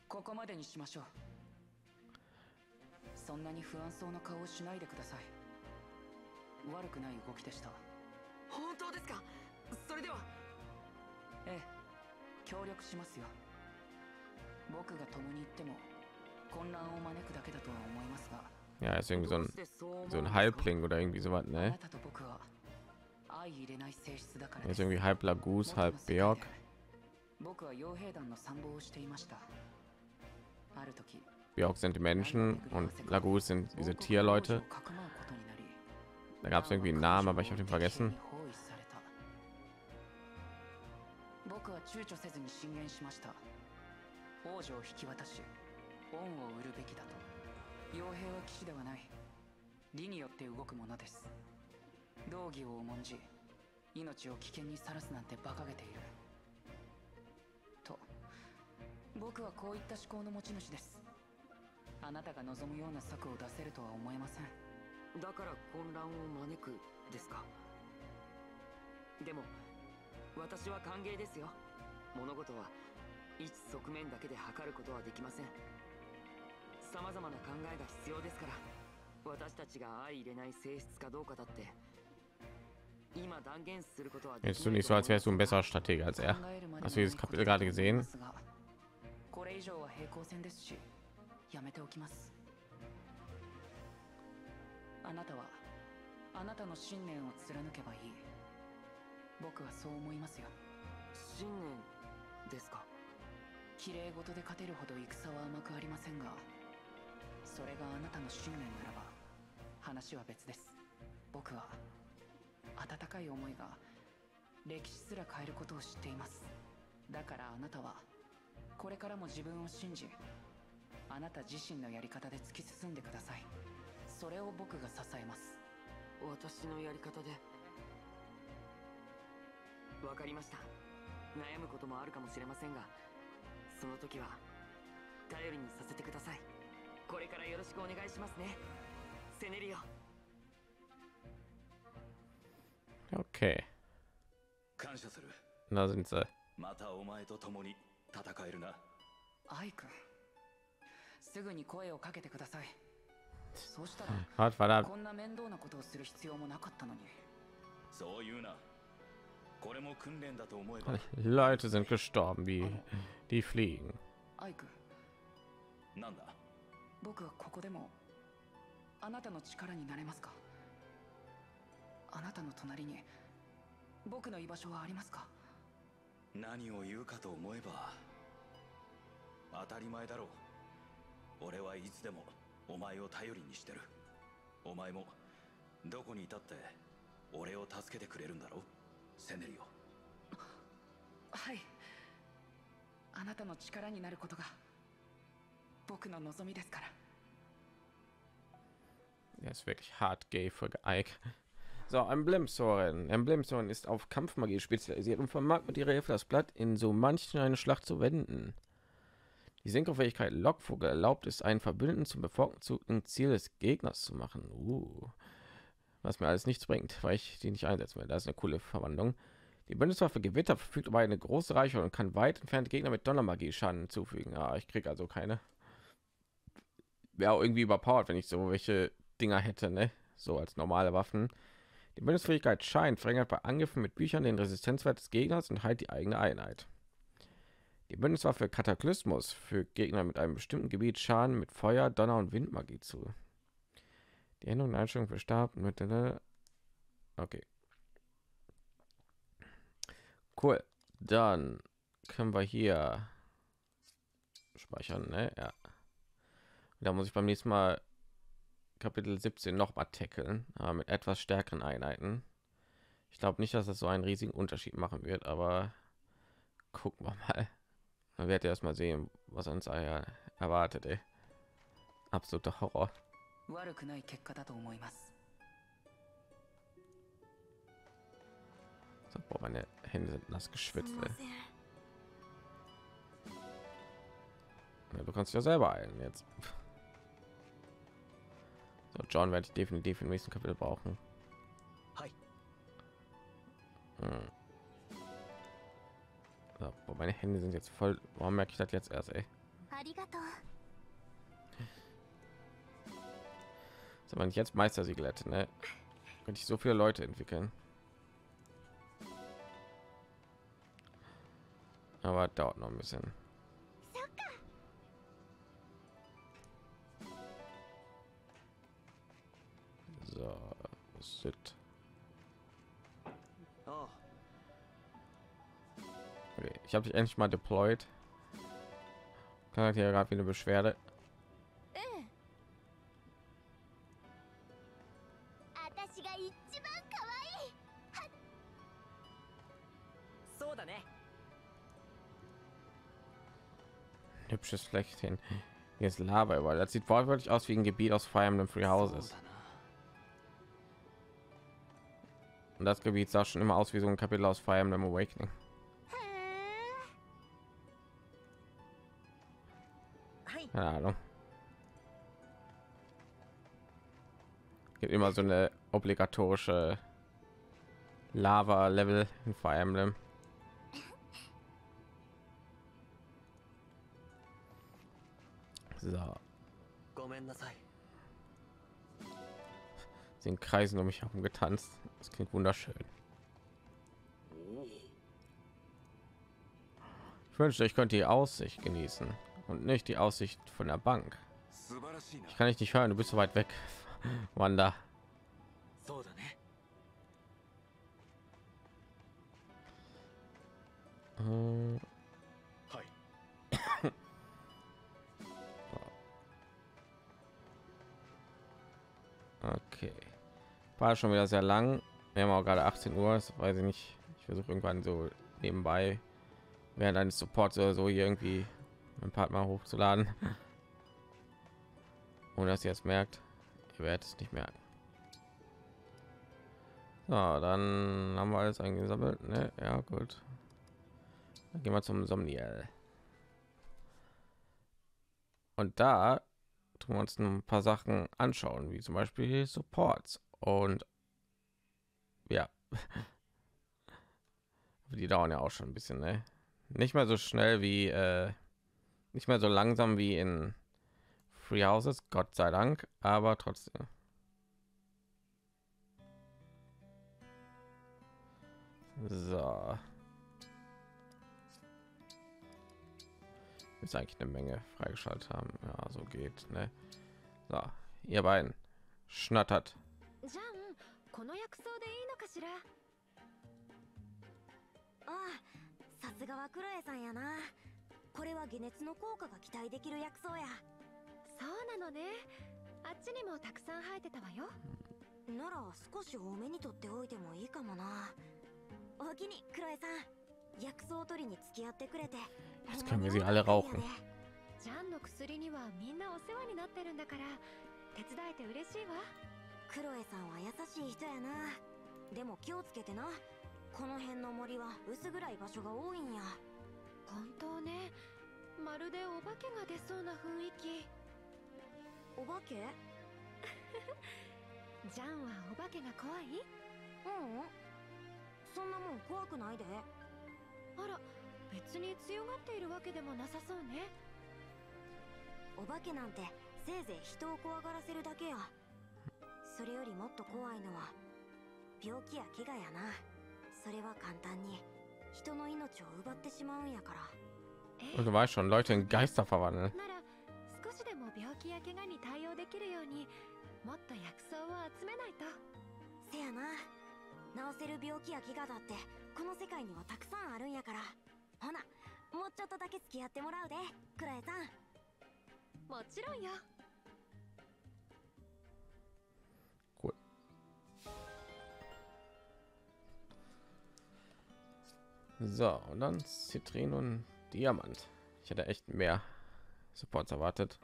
そんなに不安そうな顔をしないでください。悪くない動きでした。本当ですか？それでは。ええ、協力しますよ。僕が共に行っても混乱を招くだけだとは思いますが。 Ja, ist irgendwie so ein so ein Halbling oder irgendwie so was, ne? Ist irgendwie halb Lagus, halb Björk. 僕は傭兵団の参謀をしていました。ある時。 Björk sind die Menschen und Lagus sind diese Tierleute. Da gab es irgendwie einen Namen, aber ich habe den vergessen. Ich あなたが望むような策を出せるとは思えません。だから混乱を招くですか。でも私は歓迎ですよ。物事は一側面だけで測ることはできません。様々な考えが必要ですから。私たちが相入れない性質かどうかだって。今断言することはできない。 Jetzt du nicht so, als wärst du ein besserer Stratege als er. Hast du dieses Kapitel gerade gesehen? これ以上は平行線ですし。 やめておきます。あなたはあなたの信念を貫けばいい。僕はそう思いますよ。信念ですか。綺麗事で勝てるほど戦は甘くありませんが、それがあなたの信念ならば話は別です。僕は温かい思いが歴史すら変えることを知っています。だからあなたはこれからも自分を信じ、 あなた自身のやり方で突き進んでください。それを僕が支えます。私のやり方で。わかりました。悩むこともあるかもしれませんが、その時は頼りにさせてください。これからよろしくお願いしますね。セネリオ。 Okay. 感謝する。 Da sind sie. またお前と共に戦えるな。 アイ君。 すぐに声をかけてください。そうしたらこんな面倒なことをする必要もなかったのに。 そう言うな。これも訓練だと思えば。 Leute sind gestorben, wie die fliegen. アイク。 なんだ。 僕はここでもあなたの力になれますか。 あなたの隣に僕の居場所はありますか？ 何を言うかと思えば当たり前だろう。俺はいつでもお前を頼りにしてる。お前もどこにいたって俺を助けてくれるんだろう、セネリオ。 はい、あなたの力になることが僕の望みですから。 Er ist wirklich hart gay für Ike. So, Emblemsoren. Emblemsoren ist auf Kampfmagie spezialisiert und vermag mit ihrer Hilfe das Blatt in so manchen eine Schlacht zu wenden. Die Senkungsfähigkeit Lockvogel erlaubt es, einen Verbündeten zum bevorzugten Ziel des Gegners zu machen. Uh, was mir alles nichts bringt, weil ich die nicht einsetzen will. Das ist eine coole Verwandlung. Die Bündniswaffe Gewitter verfügt über eine große Reichweite und kann weit entfernte Gegner mit Donnermagie Schaden hinzufügen. Ah, ich kriege also keine. Wäre auch irgendwie überpowered, wenn ich so welche Dinger hätte, ne? So als normale Waffen. Die Bündnisfähigkeit scheint verringert bei Angriffen mit Büchern den Resistenzwert des Gegners und heilt die eigene Einheit. Die Bündniswaffe Kataklysmus fügt Gegner mit einem bestimmten Gebiet Schaden mit Feuer, Donner und Windmagie zu. Die Änderung und Einstellung für Stab mit der. Okay. Cool. Dann können wir hier speichern, ne? Ja. Da muss ich beim nächsten Mal Kapitel siebzehn noch mal tackeln, aber mit etwas stärkeren Einheiten. Ich glaube nicht, dass das so einen riesigen Unterschied machen wird, aber gucken wir mal. Man wird erst mal sehen, was uns erwartet. Ey. Absoluter Horror. So, boah, meine Hände sind nass geschwitzt. Ey. Ja, du kannst ja selber eilen jetzt. So, John werde ich definitiv im nächsten Kapitel brauchen. Hm. So, boah, meine Hände sind jetzt voll. Warum merke ich das jetzt erst? Ey? So, wenn ich jetzt Meistersiegel hätte, ne, könnte ich so viele Leute entwickeln. Aber dauert noch ein bisschen. So, sit. Okay, ich habe dich endlich mal deployed. Kann hier gerade eine Beschwerde. Hübsches Fleckchen. Hier ist Lava überall. Das sieht wortwörtlich aus wie ein Gebiet aus Fire Emblem Three Houses. Und das Gebiet sah schon immer aus wie so ein Kapitel aus Fire Emblem Awakening. Keine Ahnung. Gibt immer so eine obligatorische Lava-Level in Fire Emblem. So. Sie in Kreisen um mich herum getanzt. Das klingt wunderschön. Ich wünschte, ich könnte die Aussicht genießen und nicht die Aussicht von der Bank. Ich kann dich nicht hören, du bist so weit weg. Wanda. Hm. Okay. War schon wieder sehr lang. Wir haben auch gerade achtzehn Uhr, das weiß ich nicht. Ich versuche irgendwann so nebenbei während eines Supports oder so hier irgendwie ein Part mal hochzuladen. Ohne dass ihr es merkt. Ihr werdet es nicht merken. So, dann haben wir alles eingesammelt. Ne? Ja, gut. Dann gehen wir zum Somniel. Und da tun wir uns ein paar Sachen anschauen, wie zum Beispiel Supports. Und ja, die dauern ja auch schon ein bisschen, ne? Nicht mehr so schnell wie, äh, nicht mehr so langsam wie in Three Houses, Gott sei Dank, aber trotzdem. So. Ist eigentlich eine Menge freigeschaltet haben. Ja, so geht, ne? So, ihr beiden schnattert. この薬草でいいのかしら。 ああ、さすがはクロエさんやな。これは解熱の効果が期待できる薬草や。 そうなのね。あっちにもたくさん生えてたわよ。 なら少し多めに取っておいてもいいかもな。おおきにクロエさん、薬草取りに付き合ってくれて。 Jetzt können wir sie alle rauchen. ジャンの薬にはみんなお世話になってるんだから手伝えて嬉しいわ。 クロエさんは優しい人やな。でも気をつけてな。この辺の森は薄暗い場所が多いんや。 本当ね。まるでお化けが出そうな雰囲気。 お化け？ ジャンはお化けが怖い？ ううん、そんなもん怖くないで。 あら、別に強がっているわけでもなさそうね。 お化けなんてせいぜい人を怖がらせるだけや。それよりもっと怖いのは病気や怪我やな。それは簡単に人の命を奪ってしまうんやから。 Und du weißt schon, Leute in Geister verwandeln. なら少しでも病気や怪我に対応できるようにもっと薬草を集めないと。 せやな。治せる病気や怪我だってこの世界にはたくさんあるんやから。ほな、もうちょっとだけ付き合ってもらうで、クロエさん。 もちろんよ。 Cool. So, und dann Zitrin und Diamant. Ich hätte echt mehr Supports erwartet.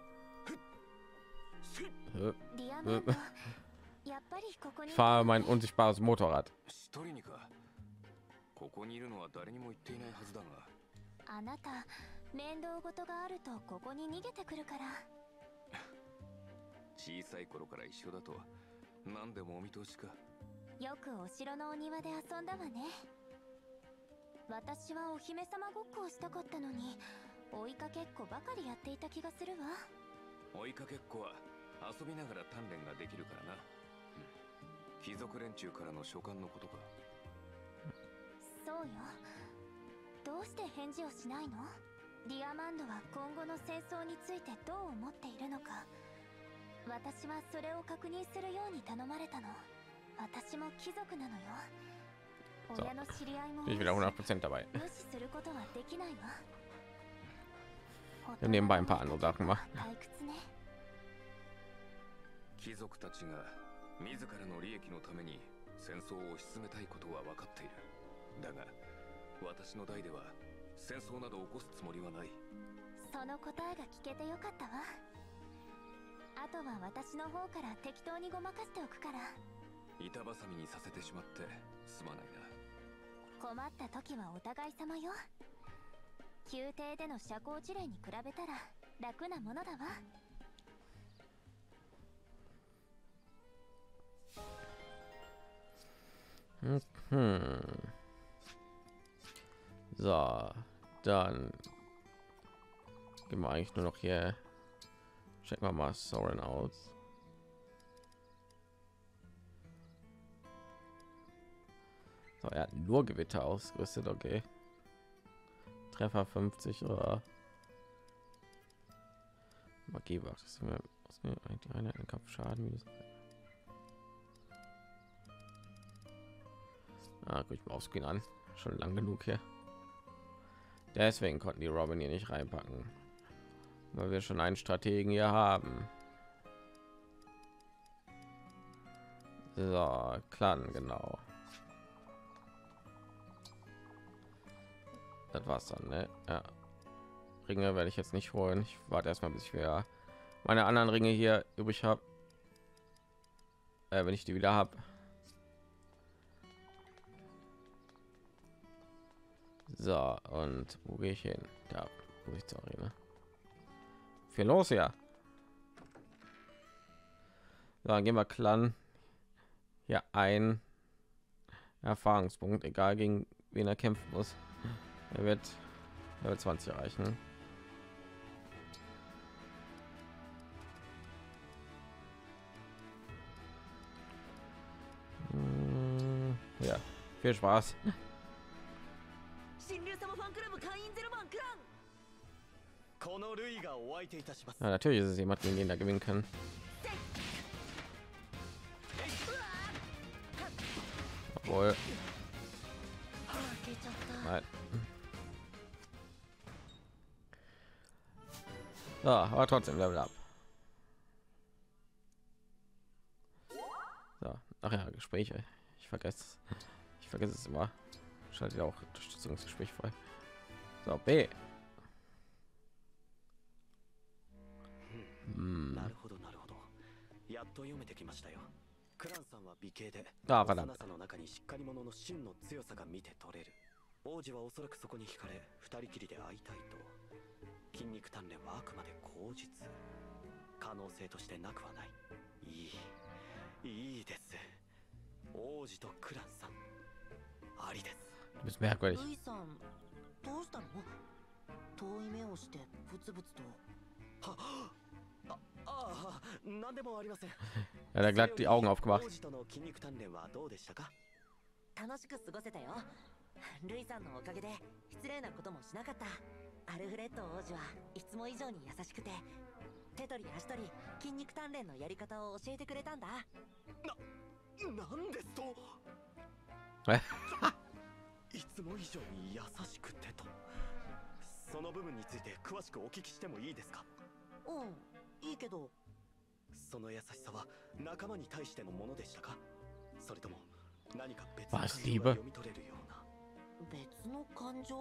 Ich fahre mein unsichtbares Motorrad. ここにいるのは誰にも言っていないはずだが。 あなた、面倒事があるとここに逃げてくるから。 小さい頃から一緒だと何でもお見通しか。 よくお城のお庭で遊んだわね。私はお姫様ごっこをしたかったのに追いかけっこばかりやっていた気がするわ。 追いかけっこは遊びながら鍛錬ができるからな、うん、貴族連中からの書簡のことか。 そうよ。どうして返事をしないの？ディアマンドは今後の戦争についてどう思っているのか。私はそれを確認するように頼まれたの。私も貴族なのよ。 So, bin ich wieder hundert Prozent dabei. Wir nehmen bei ein paar andere Sachen machen. 貴族たちが自らの利益のために戦争を進めたいことは分かっている。だが私の代では戦争など起こすつもりはない。 その答えが聞けてよかったわ。あとは私の方から適当にごまかしておくから。 板挟みにさせてしまってすまないな。 困った時はお互い様よ。宮廷での社交辞令に比べたら楽なものだわ。 Hm. So, dann gehen wir eigentlich nur noch hier. Checken wir mal Soren aus. So, er hat nur Gewitter ausgerüstet, okay. Treffer fünfzig oder Magie war das mir die Einheit im Kampf Schaden minus. Ah, guck ich mal ausgehen an. Schon lang genug hier. Deswegen konnten die Robin hier nicht reinpacken, weil wir schon einen Strategen hier haben. So, Clan, genau. Das war's dann, ne? Ja. Ringe werde ich jetzt nicht holen. Ich warte erstmal, bis ich wieder meine anderen Ringe hier übrig habe. Äh, wenn ich die wieder habe. So, und wo gehe ich hin? Da muss ich zur Arena. Viel los, ja. So, dann gehen wir Clan hier ein Erfahrungspunkt, egal gegen wen er kämpfen muss. Er wird, er wird zwanzig erreichen. Ja, viel Spaß. Ja, natürlich ist es jemand, gegen den da gewinnen kann. Obwohl. Nein. Ja, aber trotzdem Level up. So, ach ja, Gespräche. Ich vergesse es. Ich vergesse es immer. Schaltet ja auch Unterstützungsgespräch frei. So, B. Hm. Ah, verdammt. 王子はおそらくそこに惹かれ二人きりで会いたいと。筋肉鍛錬はあくまで口実。可能性としてなくはない。いいいいです。王子とクランさんありです。 Du bist merkwürdig. ルイさんどうしたの？遠い目をしてブツブツと。 はあああ、なんでもありません。 Er hat glatt die Augen aufgemacht. 王子との筋肉鍛錬はどうでしたか？ 楽しく過ごせたよ。ルイさんのおかげで失礼なこともしなかった。アルフレッド王子はいつも以上に優しくて、手取り足取り筋肉鍛錬のやり方を教えてくれたんだ。 な、なんですと？ えいつも以上に優しくてと。その部分について詳しくお聞きしてもいいですか？ うん、いいけど。 その優しさは仲間に対してのものでしたか？それとも何か別の感情が読み取れるような。 別の感情？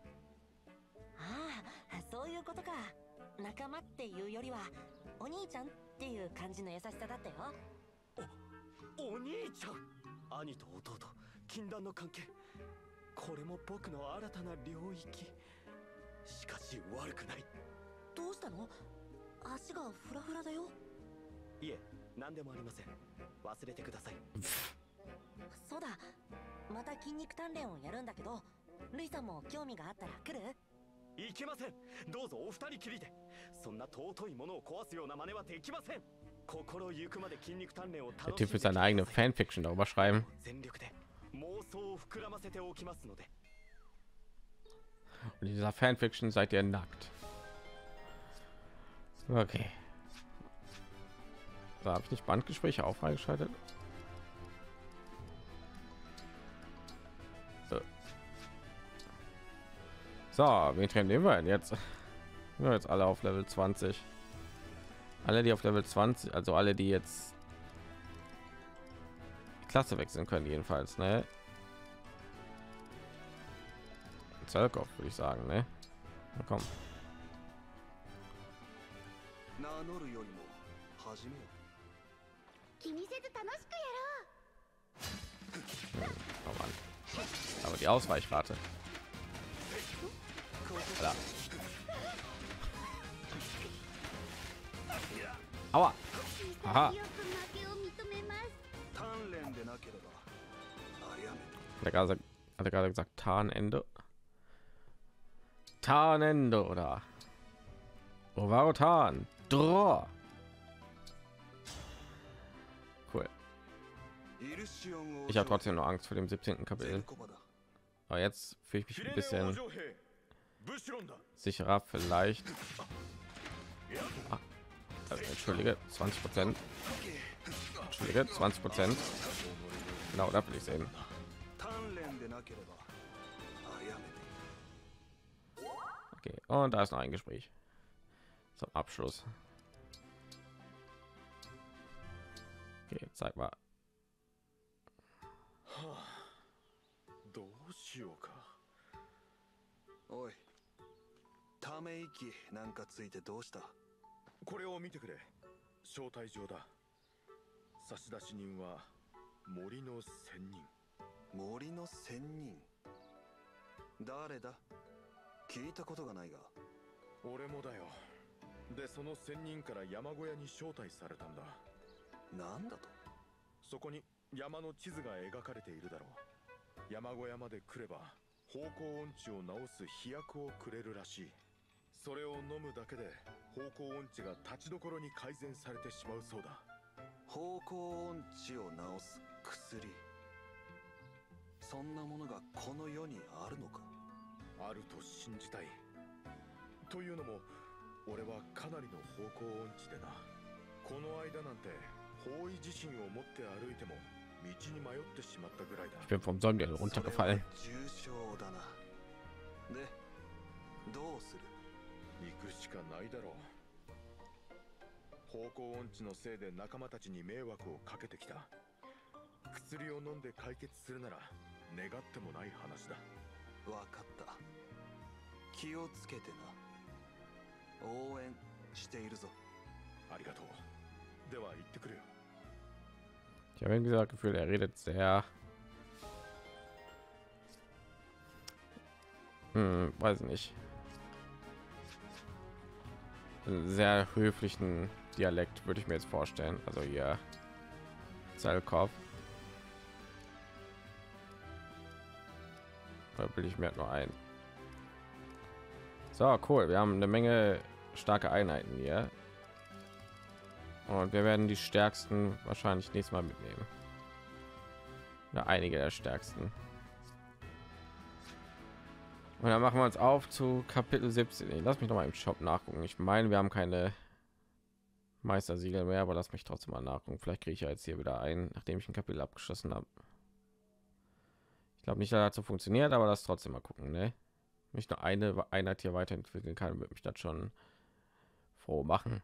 ああ、そういうことか。仲間っていうよりはお兄ちゃんっていう感じの優しさだったよ。 お、お兄ちゃん。兄と弟、禁断の関係。これも僕の新たな領域。しかし悪くない。 どうしたの？足がフラフラだよ。 いえ、何でもありません。忘れてください。 そうだ、また筋肉鍛錬をやるんだけど、ルイさんも興味があったら来る？ いけません。どうぞお二人きりで。そんな尊いものを壊すような真似はできません。心ゆくまで筋肉鍛錬を楽しんで。 Der Typ will seine eigene Fanfiction darüber schreiben. 全力で妄想を膨らませておきますので。 Und in dieser Fanfiction seid ihr nackt. Okay. Da habe ich nicht Bandgespräche auch freigeschaltet. So, so wen trainieren wir denn jetzt? Wir jetzt alle auf Level zwanzig. Alle, die auf Level zwanzig, also alle, die jetzt die Klasse wechseln können, jedenfalls, ne? Zerkopf, würde ich sagen, ne? Na komm. Oh Mann. Aber die Ausweichrate. Alter. Aua. Aha. Der gerade sagt, hat er gerade gesagt Tarnende. Tarnende oder Ovarotan. Draw. Cool. Ich habe trotzdem noch Angst vor dem siebzehnten Kapitel. Aber jetzt fühle ich mich ein bisschen sicherer, vielleicht. Ah, also, entschuldige, zwanzig Prozent. Entschuldige, zwanzig Prozent. Genau, da will ich sehen. Okay, und da ist noch ein Gespräch zum Abschluss. Okay, zeig mal. どうしようか。 おい、ため息なんかついてどうした？ これを見てくれ。招待状だ。差出人は森の仙人。 森の仙人。誰だ？聞いたことがないが。 俺もだよ。で、その仙人から山小屋に招待されたんだ。 なんだと？ そこに山の地図が描かれているだろう。山小屋まで来れば方向音痴を治す飛薬をくれるらしい。それを飲むだけで方向音痴が立ちどころに改善されてしまうそうだ。 方向音痴を治す薬。そんなものがこの世にあるのか？ あると信じたい。というのも俺はかなりの方向音痴でな。この間なんて方位自身を持って歩いても Ich bin vom Sonnen runtergefallen. どうする？行くしかないだろう。方向音痴のせいで仲間たちに迷惑をかけてきた。薬を飲んで解決するなら願ってもない話だ。わかった。気をつけてな。応援しているぞ。ありがとう。では行ってくるよ。 Ich habe irgendwie das Gefühl, er redet sehr, hm, weiß nicht, einen sehr höflichen Dialekt würde ich mir jetzt vorstellen. Also hier Zelkov. Da will ich mir halt nur ein. So, cool. Wir haben eine Menge starke Einheiten hier. Und wir werden die stärksten wahrscheinlich nächstes Mal mitnehmen. Ja, einige der stärksten. Und dann machen wir uns auf zu Kapitel siebzehn. Ich lass mich noch mal im Shop nachgucken. Ich meine, wir haben keine Meistersiegel mehr, aber lass mich trotzdem mal nachgucken. Vielleicht kriege ich ja jetzt hier wieder ein, nachdem ich ein Kapitel abgeschlossen habe. Ich glaube nicht, dass das so funktioniert, aber das trotzdem mal gucken. Ne? Wenn ich nur eine Einheit hier weiterentwickeln kann, würde mich das schon froh machen.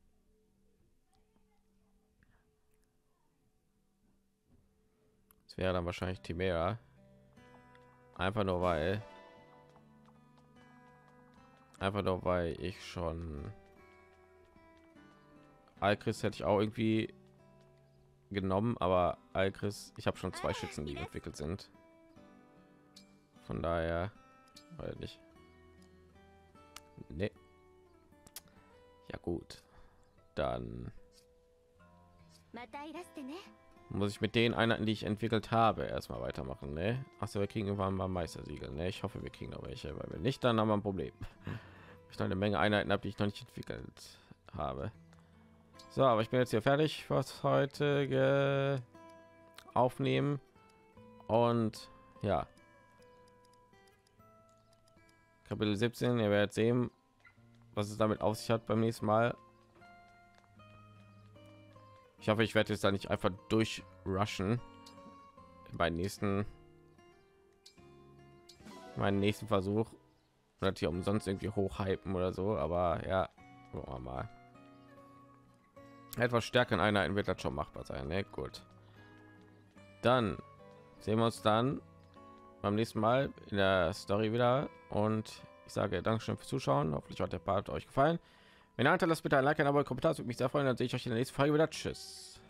Das wäre dann wahrscheinlich Timera. Einfach nur weil einfach nur weil ich schon Alchris hätte ich auch irgendwie genommen, aber Alchris, ich habe schon zwei Schützen, die entwickelt sind. Von daher, weil nicht. Nee. Ja gut. Dann muss ich mit den Einheiten, die ich entwickelt habe, erstmal weitermachen. Ne? Achso, wir kriegen irgendwann mal Meistersiegel. Ne? Ich hoffe, wir kriegen noch welche, weil wir nicht, dann haben wir ein Problem. Ich noch eine Menge Einheiten habe, die ich noch nicht entwickelt habe. So, aber ich bin jetzt hier fertig, was heute aufnehmen. Und ja, Kapitel siebzehn. Ihr werdet sehen, was es damit auf sich hat beim nächsten Mal. Ich hoffe, ich werde jetzt da nicht einfach durchrushen beim nächsten meinen nächsten Versuch oder hier umsonst irgendwie hochhypen oder so, aber ja, gucken wir mal. Etwas stärkeren Einheiten wird das schon machbar sein, ne? Gut, dann sehen wir uns dann beim nächsten Mal in der Story wieder und ich sage Dankeschön fürs Zuschauen. Hoffentlich hat der Part euch gefallen. Wenn ihr hinterlasst, bitte ein Like, ein Abo, ein Kommentar, das würde mich sehr freuen. Dann sehe ich euch in der nächsten Folge wieder. Tschüss.